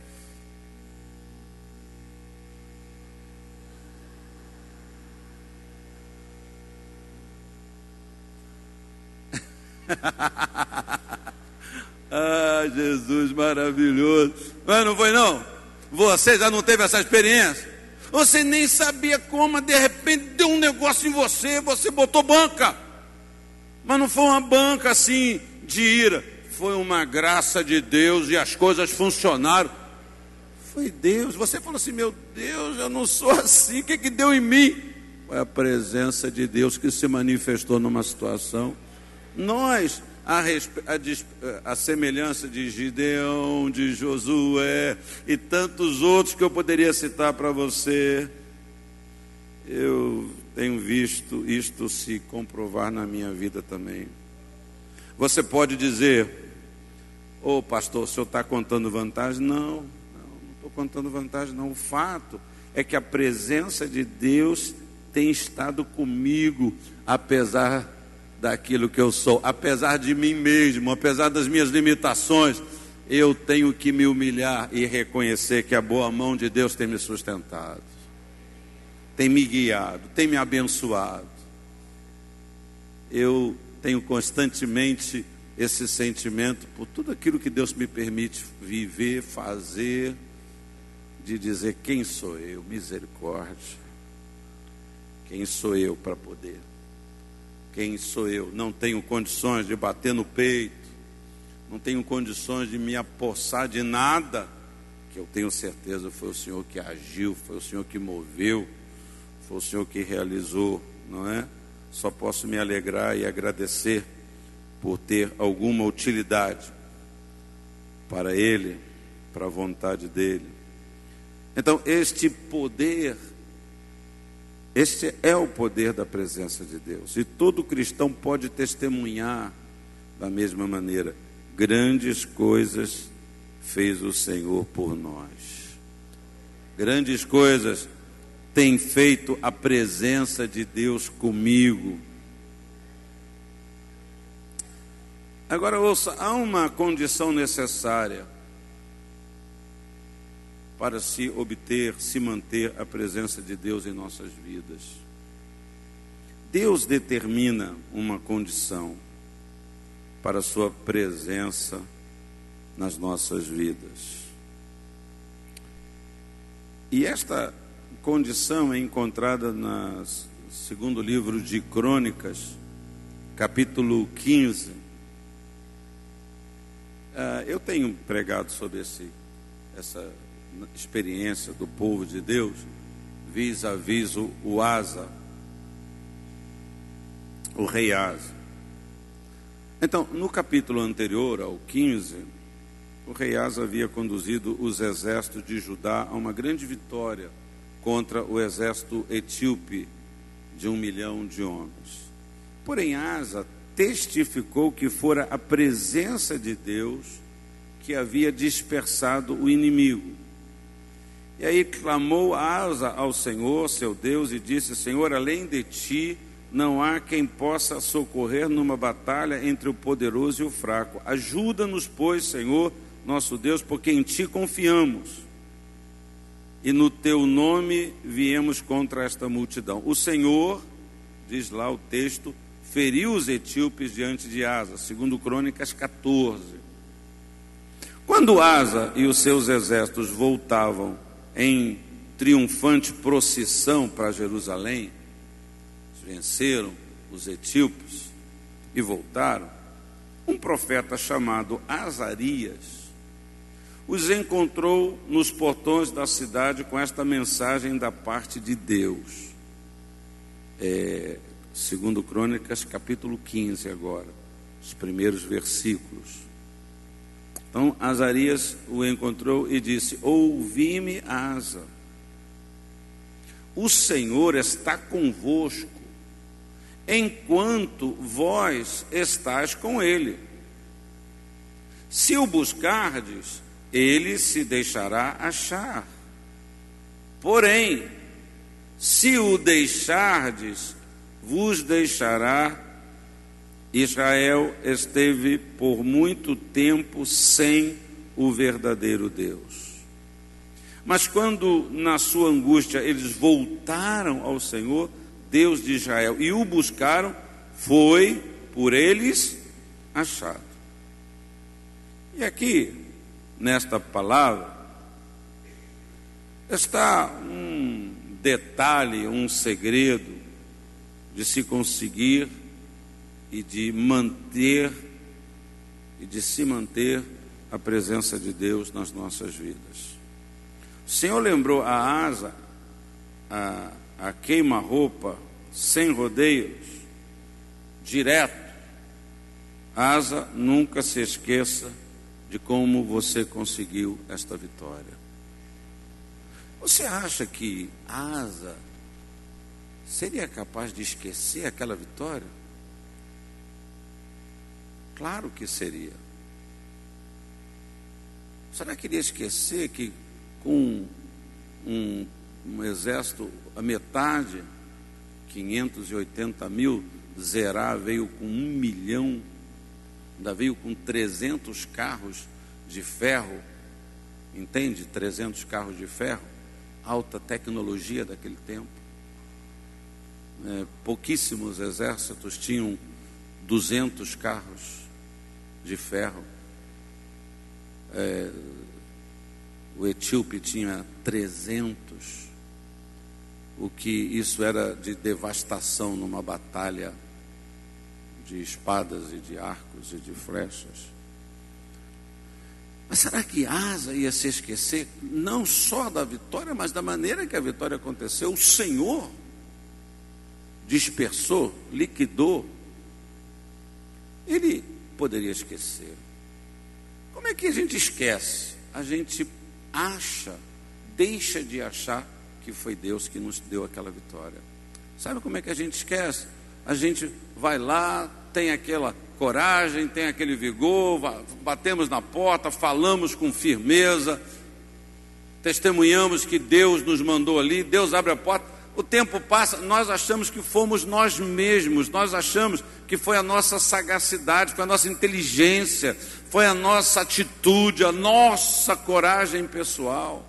Ah, Jesus maravilhoso. Mas não foi não? Você já não teve essa experiência? Você nem sabia como, de repente deu um negócio em você, você botou banca. Mas não foi uma banca assim de ira, foi uma graça de Deus e as coisas funcionaram. Foi Deus. Você falou assim, meu Deus, eu não sou assim, o que que deu em mim? Foi a presença de Deus que se manifestou numa situação. Nós, a, a, a semelhança de Gideão, de Josué e tantos outros que eu poderia citar para você, eu tenho visto isto se comprovar na minha vida também. Você pode dizer, ô pastor, o senhor está contando vantagem? Não, não estou contando vantagem não. O fato é que a presença de Deus tem estado comigo, apesar daquilo que eu sou, apesar de mim mesmo, apesar das minhas limitações, eu tenho que me humilhar e reconhecer que a boa mão de Deus tem me sustentado, tem me guiado, tem me abençoado. Eu tenho constantemente esse sentimento por tudo aquilo que Deus me permite viver, fazer, de dizer, quem sou eu? Misericórdia. Quem sou eu para poder? Quem sou eu? Não tenho condições de bater no peito, não tenho condições de me apossar de nada, que eu tenho certeza foi o Senhor que agiu, foi o Senhor que moveu, foi o Senhor que realizou, não é? Só posso me alegrar e agradecer por ter alguma utilidade para Ele, para a vontade dEle. Então, este poder, este é o poder da presença de Deus. E todo cristão pode testemunhar da mesma maneira. Grandes coisas fez o Senhor por nós. Grandes coisas tem feito a presença de Deus comigo. Agora ouça, há uma condição necessária para se obter, se manter a presença de Deus em nossas vidas. Deus determina uma condição para a sua presença nas nossas vidas. E esta condição é encontrada no segundo livro de Crônicas, capítulo quinze. Uh, eu tenho pregado sobre esse, essa experiência do povo de Deus, vis a vis o, o Asa, o rei Asa. Então, no capítulo anterior, ao quinze, o rei Asa havia conduzido os exércitos de Judá a uma grande vitória contra o exército etíope de um milhão de homens. Porém, Asa testificou que fora a presença de Deus que havia dispersado o inimigo. E aí clamou Asa ao Senhor, seu Deus, e disse: Senhor, além de ti, não há quem possa socorrer numa batalha entre o poderoso e o fraco. Ajuda-nos, pois, Senhor, nosso Deus, porque em ti confiamos, e no teu nome viemos contra esta multidão. O Senhor, diz lá o texto, feriu os etíopes diante de Asa, segundo Crônicas catorze. Quando Asa e os seus exércitos voltavam em triunfante procissão para Jerusalém, venceram os etíopes e voltaram, um profeta chamado Azarias os encontrou nos portões da cidade com esta mensagem da parte de Deus. É, segundo Crônicas, capítulo quinze agora, os primeiros versículos. Então, Azarias o encontrou e disse: ouvi-me, Asa, o Senhor está convosco, enquanto vós estáis com ele. Se o buscardes, ele se deixará achar. Porém, se o deixardes, vos deixará. Israel esteve por muito tempo sem o verdadeiro Deus. Mas quando na sua angústia eles voltaram ao Senhor, Deus de Israel, e o buscaram, foi por eles achado. E aqui, nesta palavra, está um detalhe, um segredo de se conseguir e de manter e de se manter a presença de Deus nas nossas vidas. O Senhor lembrou a Asa a, a queima-roupa sem rodeios, direto. Asa, nunca se esqueça de como você conseguiu esta vitória. Você acha que Asa seria capaz de esquecer aquela vitória? Claro que seria. Será que iria esquecer que com um, um exército, a metade, quinhentos e oitenta mil, Zerá veio com um milhão, ainda veio com trezentos carros de ferro, entende? trezentos carros de ferro, alta tecnologia daquele tempo. É, pouquíssimos exércitos tinham duzentos carros de ferro. É, o etíope tinha trezentos, o que isso era de devastação numa batalha de espadas e de arcos e de flechas. Mas será que Asa ia se esquecer não só da vitória, mas da maneira que a vitória aconteceu? O Senhor dispersou, liquidou. Ele poderia esquecer. Como é que a gente esquece? A gente acha, deixa de achar que foi Deus que nos deu aquela vitória. Sabe como é que a gente esquece? A gente vai lá, tem aquela coragem, tem aquele vigor, batemos na porta, falamos com firmeza, testemunhamos que Deus nos mandou ali, Deus abre a porta. O tempo passa, nós achamos que fomos nós mesmos, nós achamos que foi a nossa sagacidade, foi a nossa inteligência, foi a nossa atitude, a nossa coragem pessoal.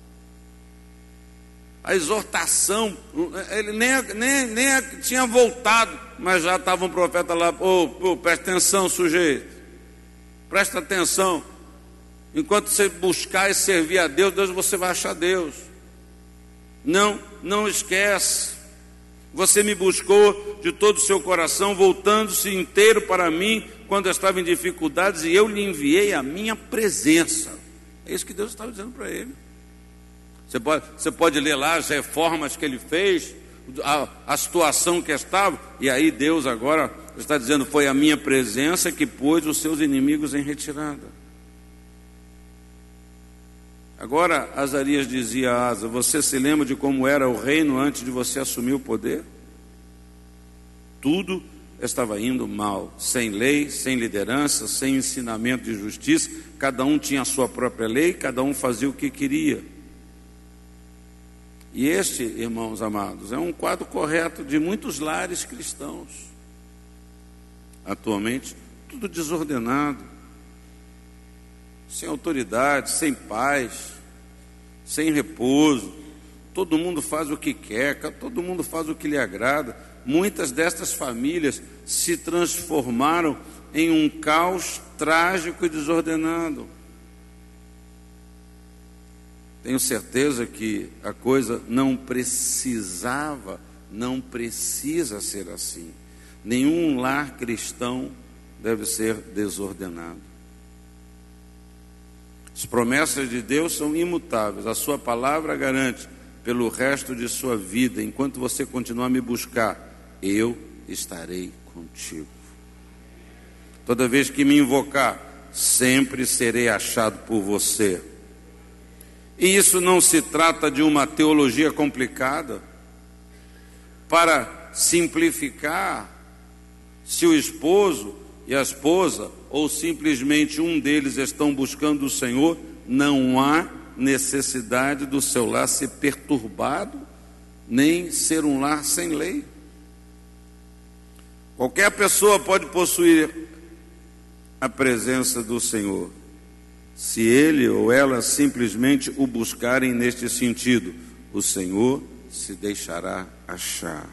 A exortação, ele nem, nem, nem tinha voltado, mas já estava um profeta lá: ô, oh, oh, presta atenção, sujeito, presta atenção, enquanto você buscar e servir a Deus, Deus, você vai achar Deus. Não, não esquece, você me buscou de todo o seu coração, voltando-se inteiro para mim, quando eu estava em dificuldades, e eu lhe enviei a minha presença. É isso que Deus estava dizendo para ele. Você pode, você pode ler lá as reformas que ele fez, a, a situação que estava, e aí Deus agora está dizendo: foi a minha presença que pôs os seus inimigos em retirada. Agora Azarias dizia a Asa: você se lembra de como era o reino antes de você assumir o poder? Tudo estava indo mal, sem lei, sem liderança, sem ensinamento de justiça, cada um tinha a sua própria lei, cada um fazia o que queria. E este, irmãos amados, é um quadro correto de muitos lares cristãos. Atualmente, tudo desordenado, sem autoridade, sem paz, sem repouso. Todo mundo faz o que quer, todo mundo faz o que lhe agrada. Muitas destas famílias se transformaram em um caos trágico e desordenado. Tenho certeza que a coisa não precisava, não precisa ser assim. Nenhum lar cristão deve ser desordenado. As promessas de Deus são imutáveis. A sua palavra garante pelo resto de sua vida, enquanto você continuar a me buscar, eu estarei contigo. Toda vez que me invocar, sempre serei achado por você. E isso não se trata de uma teologia complicada. Para simplificar, se o esposo e a esposa, ou simplesmente um deles estão buscando o Senhor, não há necessidade do seu lar ser perturbado, nem ser um lar sem lei. Qualquer pessoa pode possuir a presença do Senhor, se ele ou ela simplesmente o buscarem neste sentido. O Senhor se deixará achar.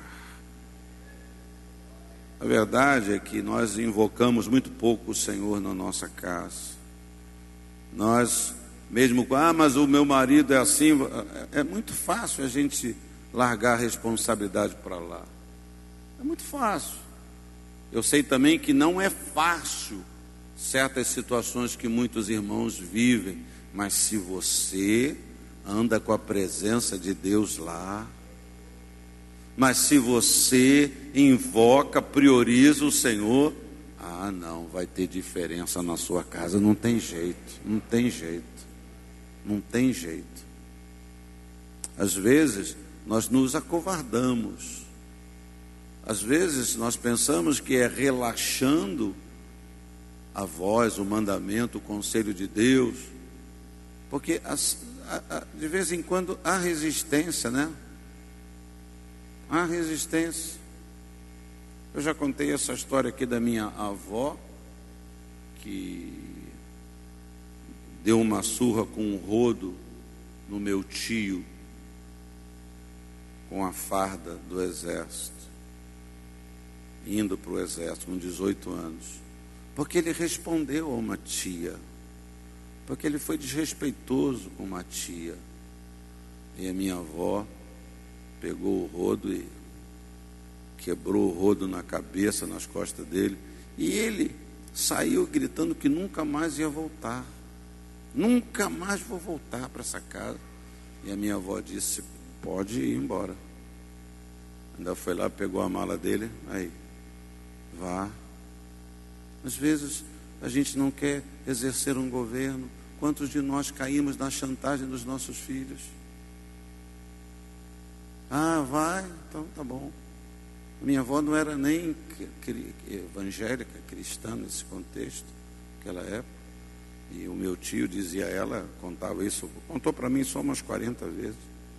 A verdade é que nós invocamos muito pouco o Senhor na nossa casa. Nós, mesmo com, ah, mas o meu marido é assim, é muito fácil a gente largar a responsabilidade para lá. É muito fácil. Eu sei também que não é fácil certas situações que muitos irmãos vivem, mas se você anda com a presença de Deus lá, mas se você invoca, prioriza o Senhor, ah não, vai ter diferença na sua casa, não tem jeito, não tem jeito, não tem jeito. Às vezes nós nos acovardamos, às vezes nós pensamos que é relaxando a voz, o mandamento, o conselho de Deus, porque as, a, a, de vez em quando há resistência, né? Há resistência. Eu já contei essa história aqui da minha avó, que deu uma surra com um rodo no meu tio, com a farda do exército, indo para o exército com dezoito anos. Porque ele respondeu a uma tia, porque ele foi desrespeitoso com uma tia. E a minha avó pegou o rodo e quebrou o rodo na cabeça, nas costas dele. E ele saiu gritando que nunca mais ia voltar. Nunca mais vou voltar para essa casa. E a minha avó disse, pode ir embora. Ainda foi lá, pegou a mala dele, aí, vá. Às vezes a gente não quer exercer um governo. Quantos de nós caímos na chantagem dos nossos filhos? Ah, vai, então tá bom. Minha avó não era nem evangélica, cristã nesse contexto, naquela época. E o meu tio dizia a ela, contava isso, contou para mim só umas quarenta vezes.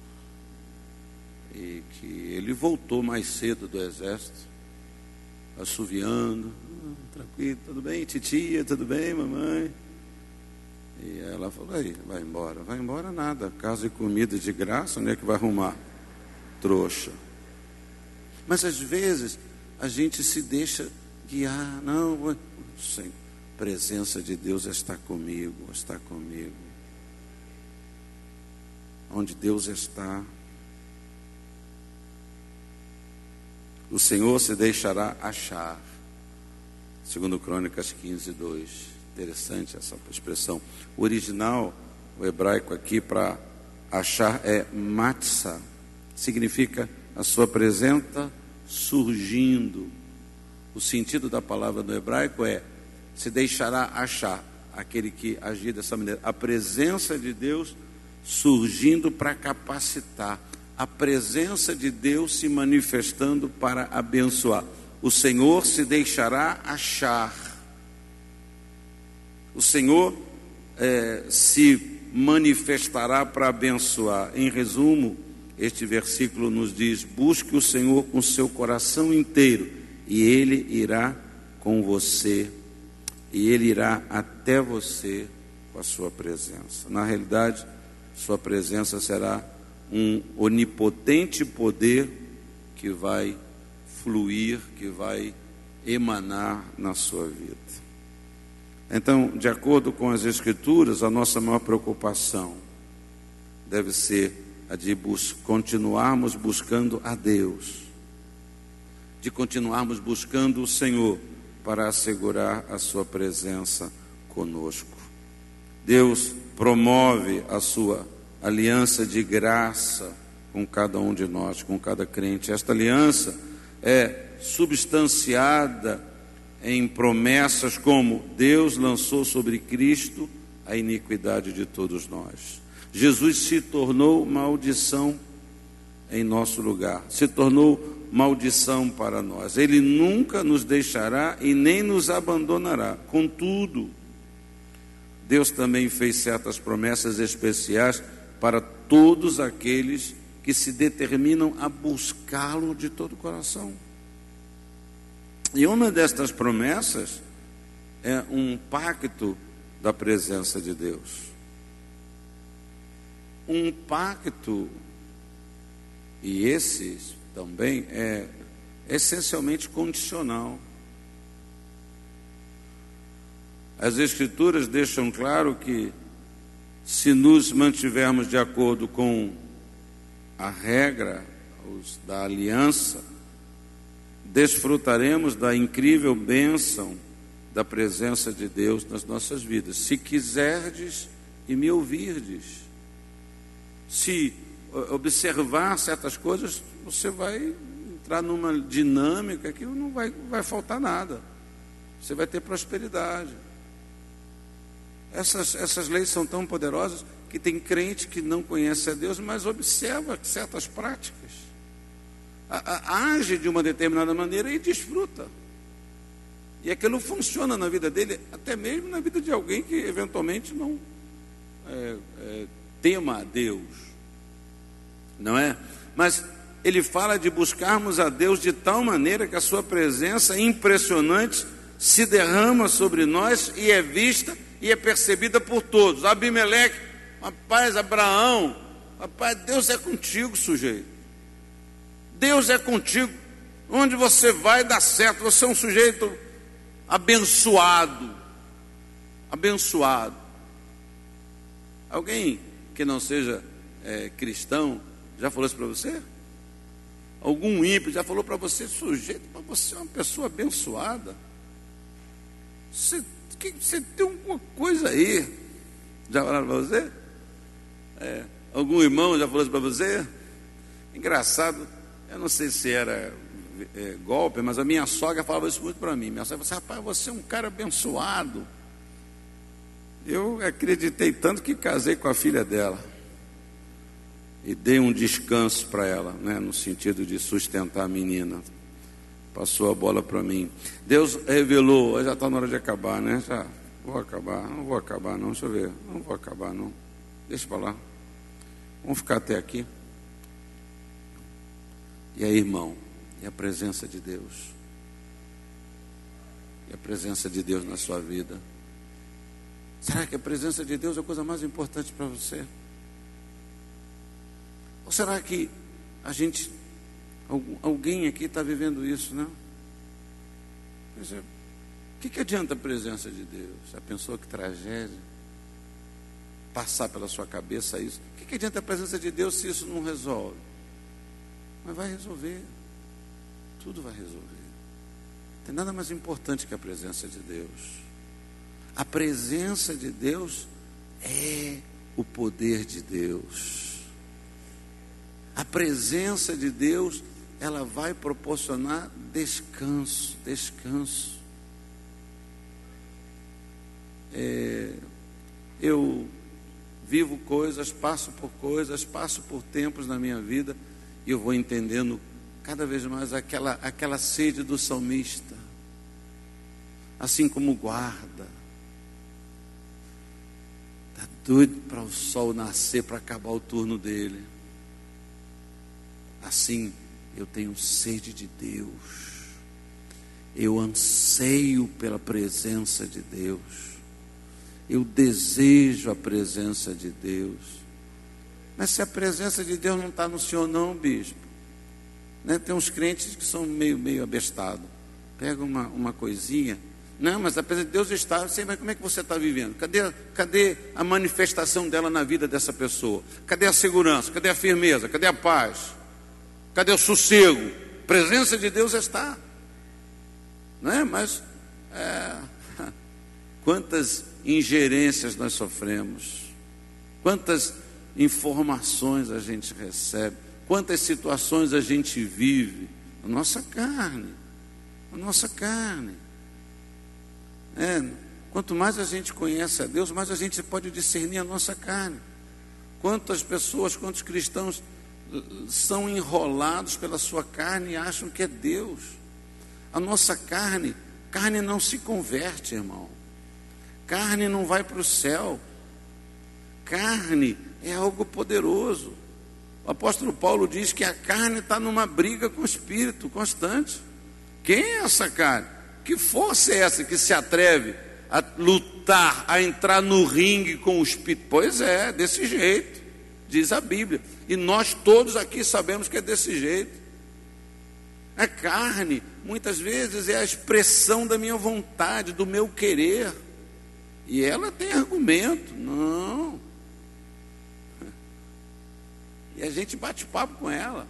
E que ele voltou mais cedo do exército, assoviando, ah, tranquilo, tudo bem, titia, tudo bem, mamãe? E ela falou, aí, vai embora. Vai embora nada, casa e comida de graça, onde é que vai arrumar? Trouxa. Mas às vezes a gente se deixa guiar, não, Senhor, a presença de Deus está comigo, está comigo. Onde Deus está, o Senhor se deixará achar. Segundo Crônicas quinze, dois. Interessante essa expressão. O original, o hebraico aqui para achar é matzah. Significa a sua presença surgindo. O sentido da palavra no hebraico é se deixará achar, aquele que agir dessa maneira. A presença de Deus surgindo para capacitar. A presença de Deus se manifestando para abençoar. O Senhor se deixará achar. O Senhor é, se manifestará para abençoar. Em resumo, este versículo nos diz: busque o Senhor com seu coração inteiro, e Ele irá com você, e Ele irá até você com a sua presença. Na realidade, sua presença será um onipotente poder que vai fluir, que vai emanar na sua vida. Então, de acordo com as Escrituras, a nossa maior preocupação deve ser a de bus- continuarmos buscando a Deus, de continuarmos buscando o Senhor para assegurar a sua presença conosco. Deus promove a sua aliança de graça com cada um de nós, com cada crente. Esta aliança é substanciada em promessas como: Deus lançou sobre Cristo a iniquidade de todos nós. Jesus se tornou maldição em nosso lugar, se tornou maldição para nós. Ele nunca nos deixará e nem nos abandonará. Contudo, Deus também fez certas promessas especiais para todos aqueles que se determinam a buscá-lo de todo o coração. E uma destas promessas é um pacto da presença de Deus. Um pacto, e esse também é essencialmente condicional. As Escrituras deixam claro que, se nos mantivermos de acordo com a regra os, da aliança, desfrutaremos da incrível bênção da presença de Deus nas nossas vidas. Se quiserdes e me ouvirdes, se observar certas coisas, você vai entrar numa dinâmica que não vai, vai faltar nada. Você vai ter prosperidade. Essas, essas leis são tão poderosas que tem crente que não conhece a Deus, mas observa certas práticas, a, a, age de uma determinada maneira e desfruta. E aquilo funciona na vida dele, até mesmo na vida de alguém que eventualmente não é, é, tema a Deus, não é? Mas ele fala de buscarmos a Deus de tal maneira que a sua presença impressionante se derrama sobre nós e é vista e é percebida por todos. Abimeleque, rapaz, Abraão, rapaz, Deus é contigo, sujeito. Deus é contigo. Onde você vai dá certo. Você é um sujeito abençoado. Abençoado. Alguém que não seja é, cristão já falou isso para você? Algum ímpio já falou para você: sujeito, mas você é uma pessoa abençoada. Você Que você tem alguma coisa aí. Já falaram para você? É, algum irmão já falou isso para você? Engraçado, eu não sei se era é, golpe, mas a minha sogra falava isso muito para mim. Minha sogra falava: rapaz, você é um cara abençoado. Eu acreditei tanto que casei com a filha dela e dei um descanso para ela, né, no sentido de sustentar a menina. Passou a bola para mim. Deus revelou, já está na hora de acabar, né? Já vou acabar, não vou acabar não, deixa eu ver, não vou acabar não. Deixa para lá. Vamos ficar até aqui. E aí, irmão, e a presença de Deus? E a presença de Deus na sua vida? Será que a presença de Deus é a coisa mais importante para você? Ou será que a gente... alguém aqui está vivendo isso, não? Quer dizer, o que, que adianta a presença de Deus? Já pensou que tragédia? Passar pela sua cabeça isso? O que, que adianta a presença de Deus se isso não resolve? Mas vai resolver. Tudo vai resolver. Não tem nada mais importante que a presença de Deus. A presença de Deus é o poder de Deus. A presença de Deus, ela vai proporcionar descanso, descanso. É, eu vivo coisas, passo por coisas, passo por tempos na minha vida, e eu vou entendendo cada vez mais aquela, aquela sede do salmista, assim como o guarda, está doido para o sol nascer, para acabar o turno dele. Assim, eu tenho sede de Deus, eu anseio pela presença de Deus, eu desejo a presença de Deus. Mas se a presença de Deus não está no senhor não, bispo, né? Tem uns crentes que são meio, meio abestados, pega uma, uma coisinha, não, mas a presença de Deus está, eu sei, mas como é que você está vivendo? Cadê, cadê a manifestação dela na vida dessa pessoa? Cadê a segurança? Cadê a firmeza? Cadê a paz? Cadê o sossego? A presença de Deus está, não é? Mas é, quantas ingerências nós sofremos, quantas informações a gente recebe, quantas situações a gente vive, a nossa carne, a nossa carne. É, quanto mais a gente conhece a Deus, mais a gente pode discernir a nossa carne. Quantas pessoas, quantos cristãos são enrolados pela sua carne e acham que é Deus. A nossa carne, carne não se converte, irmão. Carne não vai para o céu. Carne é algo poderoso. O apóstolo Paulo diz que a carne está numa briga com o espírito constante. Quem é essa carne? Que força é essa que se atreve a lutar, a entrar no ringue com o espírito? Pois é, desse jeito, diz a Bíblia. E nós todos aqui sabemos que é desse jeito. A carne, muitas vezes, é a expressão da minha vontade, do meu querer. E ela tem argumento, não. E a gente bate papo com ela,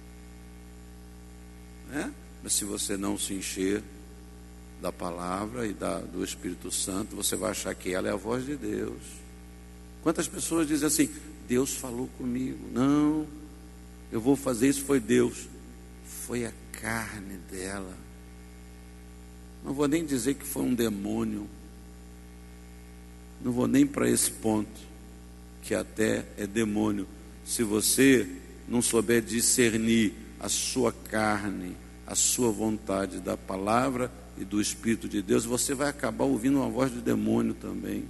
né? Mas se você não se encher da palavra e da, do Espírito Santo, você vai achar que ela é a voz de Deus. Quantas pessoas dizem assim: Deus falou comigo? Não, eu vou fazer isso, foi Deus. Foi a carne dela. Não vou nem dizer que foi um demônio, não vou nem para esse ponto, que até é demônio. Se você não souber discernir a sua carne, a sua vontade da palavra e do Espírito de Deus, você vai acabar ouvindo uma voz de demônio também.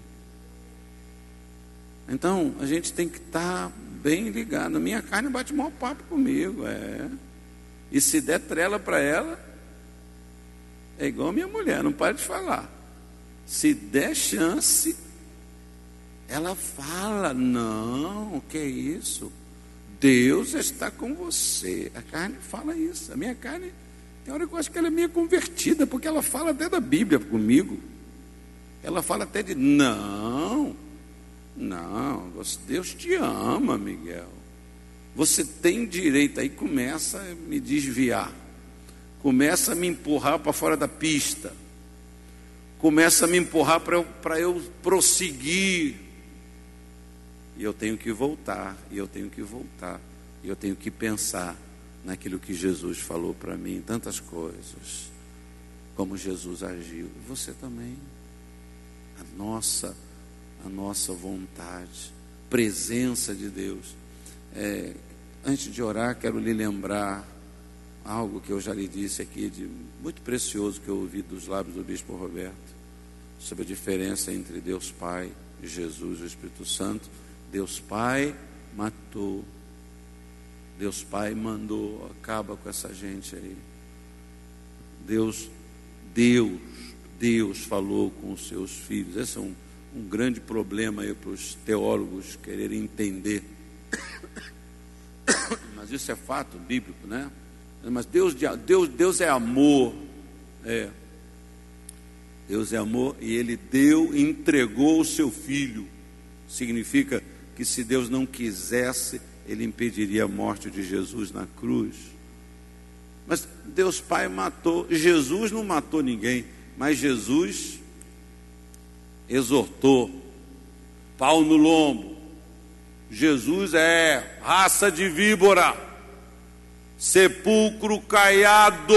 Então, a gente tem que estar bem ligado. A minha carne bate mau papo comigo, é. E se der trela para ela, é igual a minha mulher, não para de falar. Se der chance, ela fala: não, que é isso? Deus está com você. A carne fala isso. A minha carne, tem hora que eu acho que ela é meio convertida, porque ela fala até da Bíblia comigo. Ela fala até de, não, não, Deus te ama, Miguel. Você tem direito. Aí começa a me desviar, começa a me empurrar para fora da pista, começa a me empurrar para eu, para eu prosseguir. E eu tenho que voltar, e eu tenho que voltar, e eu tenho que pensar naquilo que Jesus falou para mim, tantas coisas, como Jesus agiu. E você também. A nossa, a nossa vontade, presença de Deus. É, antes de orar, quero lhe lembrar algo que eu já lhe disse aqui, de muito precioso, que eu ouvi dos lábios do bispo Roberto, sobre a diferença entre Deus Pai, Jesus e o Espírito Santo. Deus Pai matou, Deus Pai mandou, acaba com essa gente aí. Deus, Deus, Deus falou com os seus filhos. Esse é um, um grande problema aí para os teólogos quererem entender. Mas isso é fato bíblico, né? Mas Deus, Deus, Deus é amor, é. Deus é amor, e Ele deu, entregou o seu Filho. Significa que se Deus não quisesse, Ele impediria a morte de Jesus na cruz. Mas Deus Pai matou. Jesus não matou ninguém, mas Jesus exortou, pau no lombo. Jesus é raça de víbora, sepulcro caiado.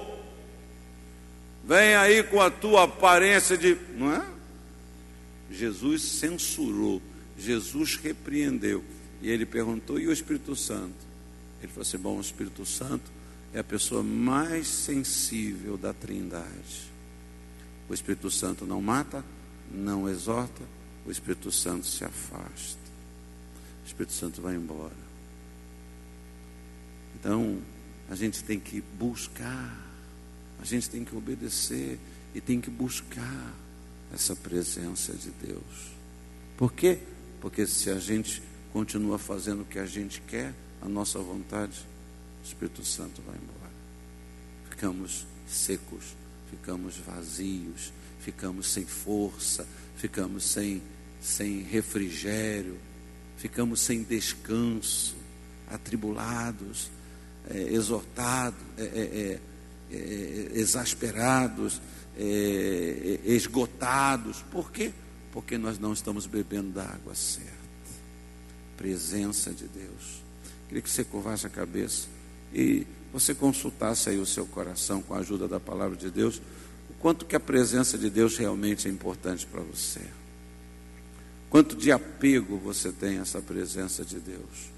Vem aí com a tua aparência de... Não é? Jesus censurou, Jesus repreendeu. E ele perguntou: e o Espírito Santo? Ele falou assim: bom, o Espírito Santo é a pessoa mais sensível da Trindade. O Espírito Santo não mata, não exorta, o Espírito Santo se afasta. O Espírito Santo vai embora. Então, a gente tem que buscar, a gente tem que obedecer e tem que buscar essa presença de Deus. Por quê? Porque se a gente continua fazendo o que a gente quer, a nossa vontade, o Espírito Santo vai embora. Ficamos secos, ficamos vazios, ficamos sem força, ficamos sem, sem refrigério, ficamos sem descanso, atribulados, é, exortados, é, é, é, é, exasperados, é, é, esgotados. Por quê? Porque nós não estamos bebendo da água certa. Presença de Deus. Queria que você curvasse a cabeça e você consultasse aí o seu coração com a ajuda da palavra de Deus, o quanto que a presença de Deus realmente é importante para você. Quanto de apego você tem a essa presença de Deus.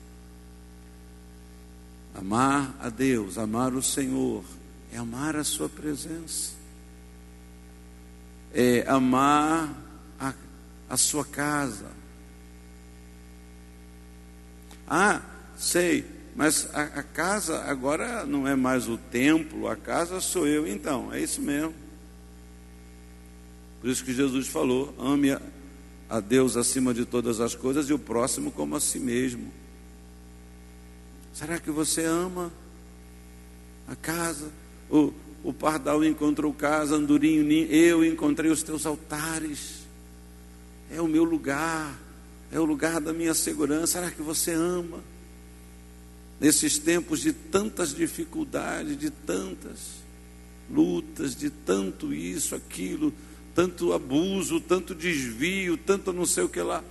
Amar a Deus, amar o Senhor, é amar a sua presença. É amar a, a sua casa. Ah, sei, mas a, a casa agora não é mais o templo, a casa sou eu. Então, é isso mesmo. Por isso que Jesus falou: ame a, a Deus acima de todas as coisas e o próximo como a si mesmo. Será que você ama a casa? O, o pardal encontrou casa, andorinho, eu encontrei os teus altares. É o meu lugar, é o lugar da minha segurança. Será que você ama? Nesses tempos de tantas dificuldades, de tantas lutas, de tanto isso, aquilo, tanto abuso, tanto desvio, tanto não sei o que lá.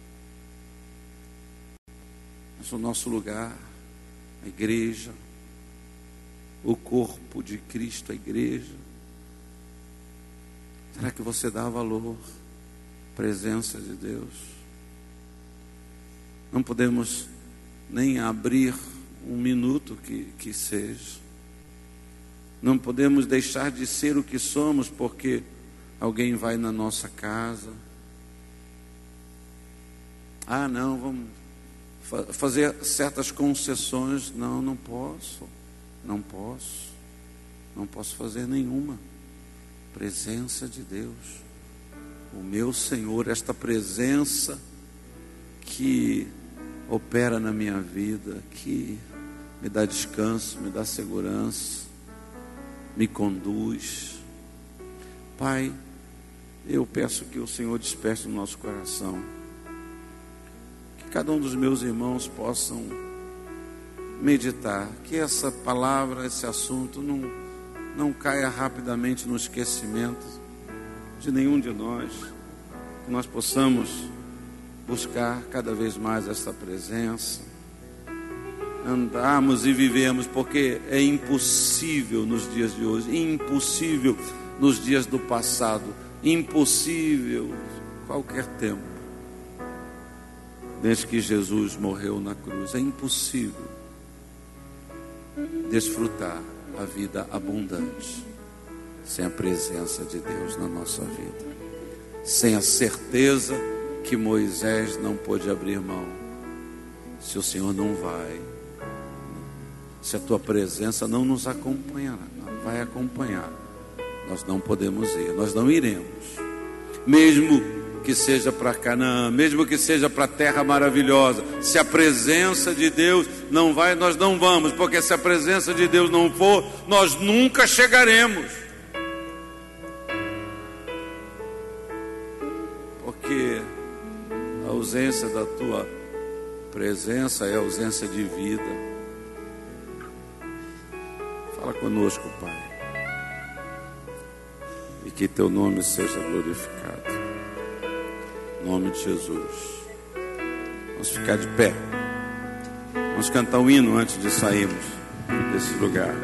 Mas o nosso lugar, a igreja, o corpo de Cristo, a igreja. Será que você dá valor à presença de Deus? Não podemos nem abrir um minuto que, que seja. Não podemos deixar de ser o que somos porque alguém vai na nossa casa. Ah, não, vamos fa- fazer certas concessões. Não, não posso. Não posso. Não posso fazer nenhuma. Presença de Deus. O meu Senhor, esta presença que opera na minha vida, que me dá descanso, me dá segurança, me conduz. Pai, eu peço que o Senhor desperte no nosso coração, que cada um dos meus irmãos possam meditar, que essa palavra, esse assunto não, não caia rapidamente no esquecimento de nenhum de nós, que nós possamos buscar cada vez mais essa presença, andarmos e vivemos, porque é impossível nos dias de hoje, impossível nos dias do passado, impossível qualquer tempo, desde que Jesus morreu na cruz, é impossível desfrutar a vida abundante sem a presença de Deus na nossa vida, sem a certeza que Moisés não pôde abrir mão. Se o Senhor não vai, se a tua presença não nos acompanhará, não vai acompanhar, nós não podemos ir, nós não iremos, mesmo que seja para Canaã, mesmo que seja para a terra maravilhosa. Se a presença de Deus não vai, nós não vamos, porque se a presença de Deus não for, nós nunca chegaremos. Porque a ausência da tua presença é ausência de vida. Fala conosco, Pai, e que teu nome seja glorificado. Em nome de Jesus. Vamos ficar de pé. Vamos cantar um hino antes de sairmos desse lugar.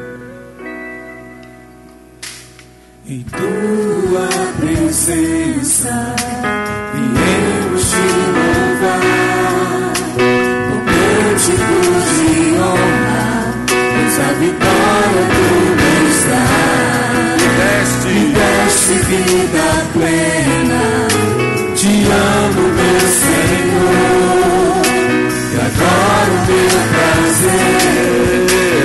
Em tua presença viemos te louvar, com cânticos de honra, pois a vitória tu nos dá. Me deste vida plena. Te amo, meu Senhor, e agora o meu prazer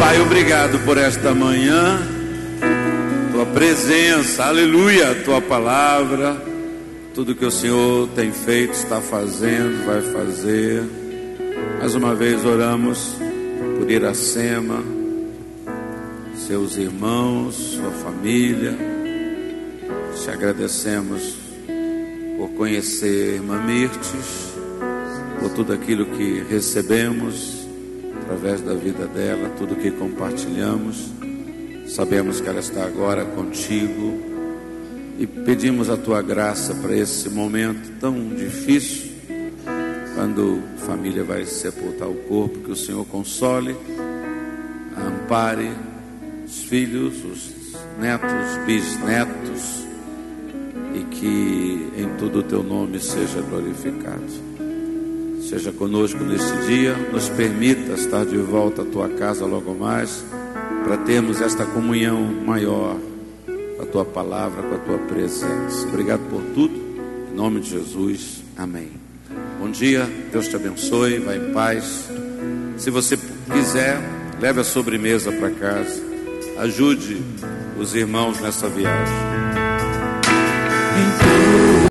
Pai, obrigado por esta manhã, tua presença, aleluia, tua palavra, tudo que o Senhor tem feito, está fazendo, vai fazer. Mais uma vez oramos por Iracema, seus irmãos, sua família. Te agradecemos por conhecer a irmã Mirtes, por tudo aquilo que recebemos através da vida dela, tudo que compartilhamos. Sabemos que ela está agora contigo e pedimos a tua graça para esse momento tão difícil, quando a família vai sepultar o corpo, que o Senhor console, ampare os filhos, os netos, bisnetos, e que em tudo o teu nome seja glorificado. Seja conosco neste dia, nos permita estar de volta à tua casa logo mais, para termos esta comunhão maior com a tua palavra, com a tua presença. Obrigado por tudo, em nome de Jesus, amém. Bom dia, Deus te abençoe, vai em paz. Se você quiser, leve a sobremesa para casa, ajude os irmãos nessa viagem.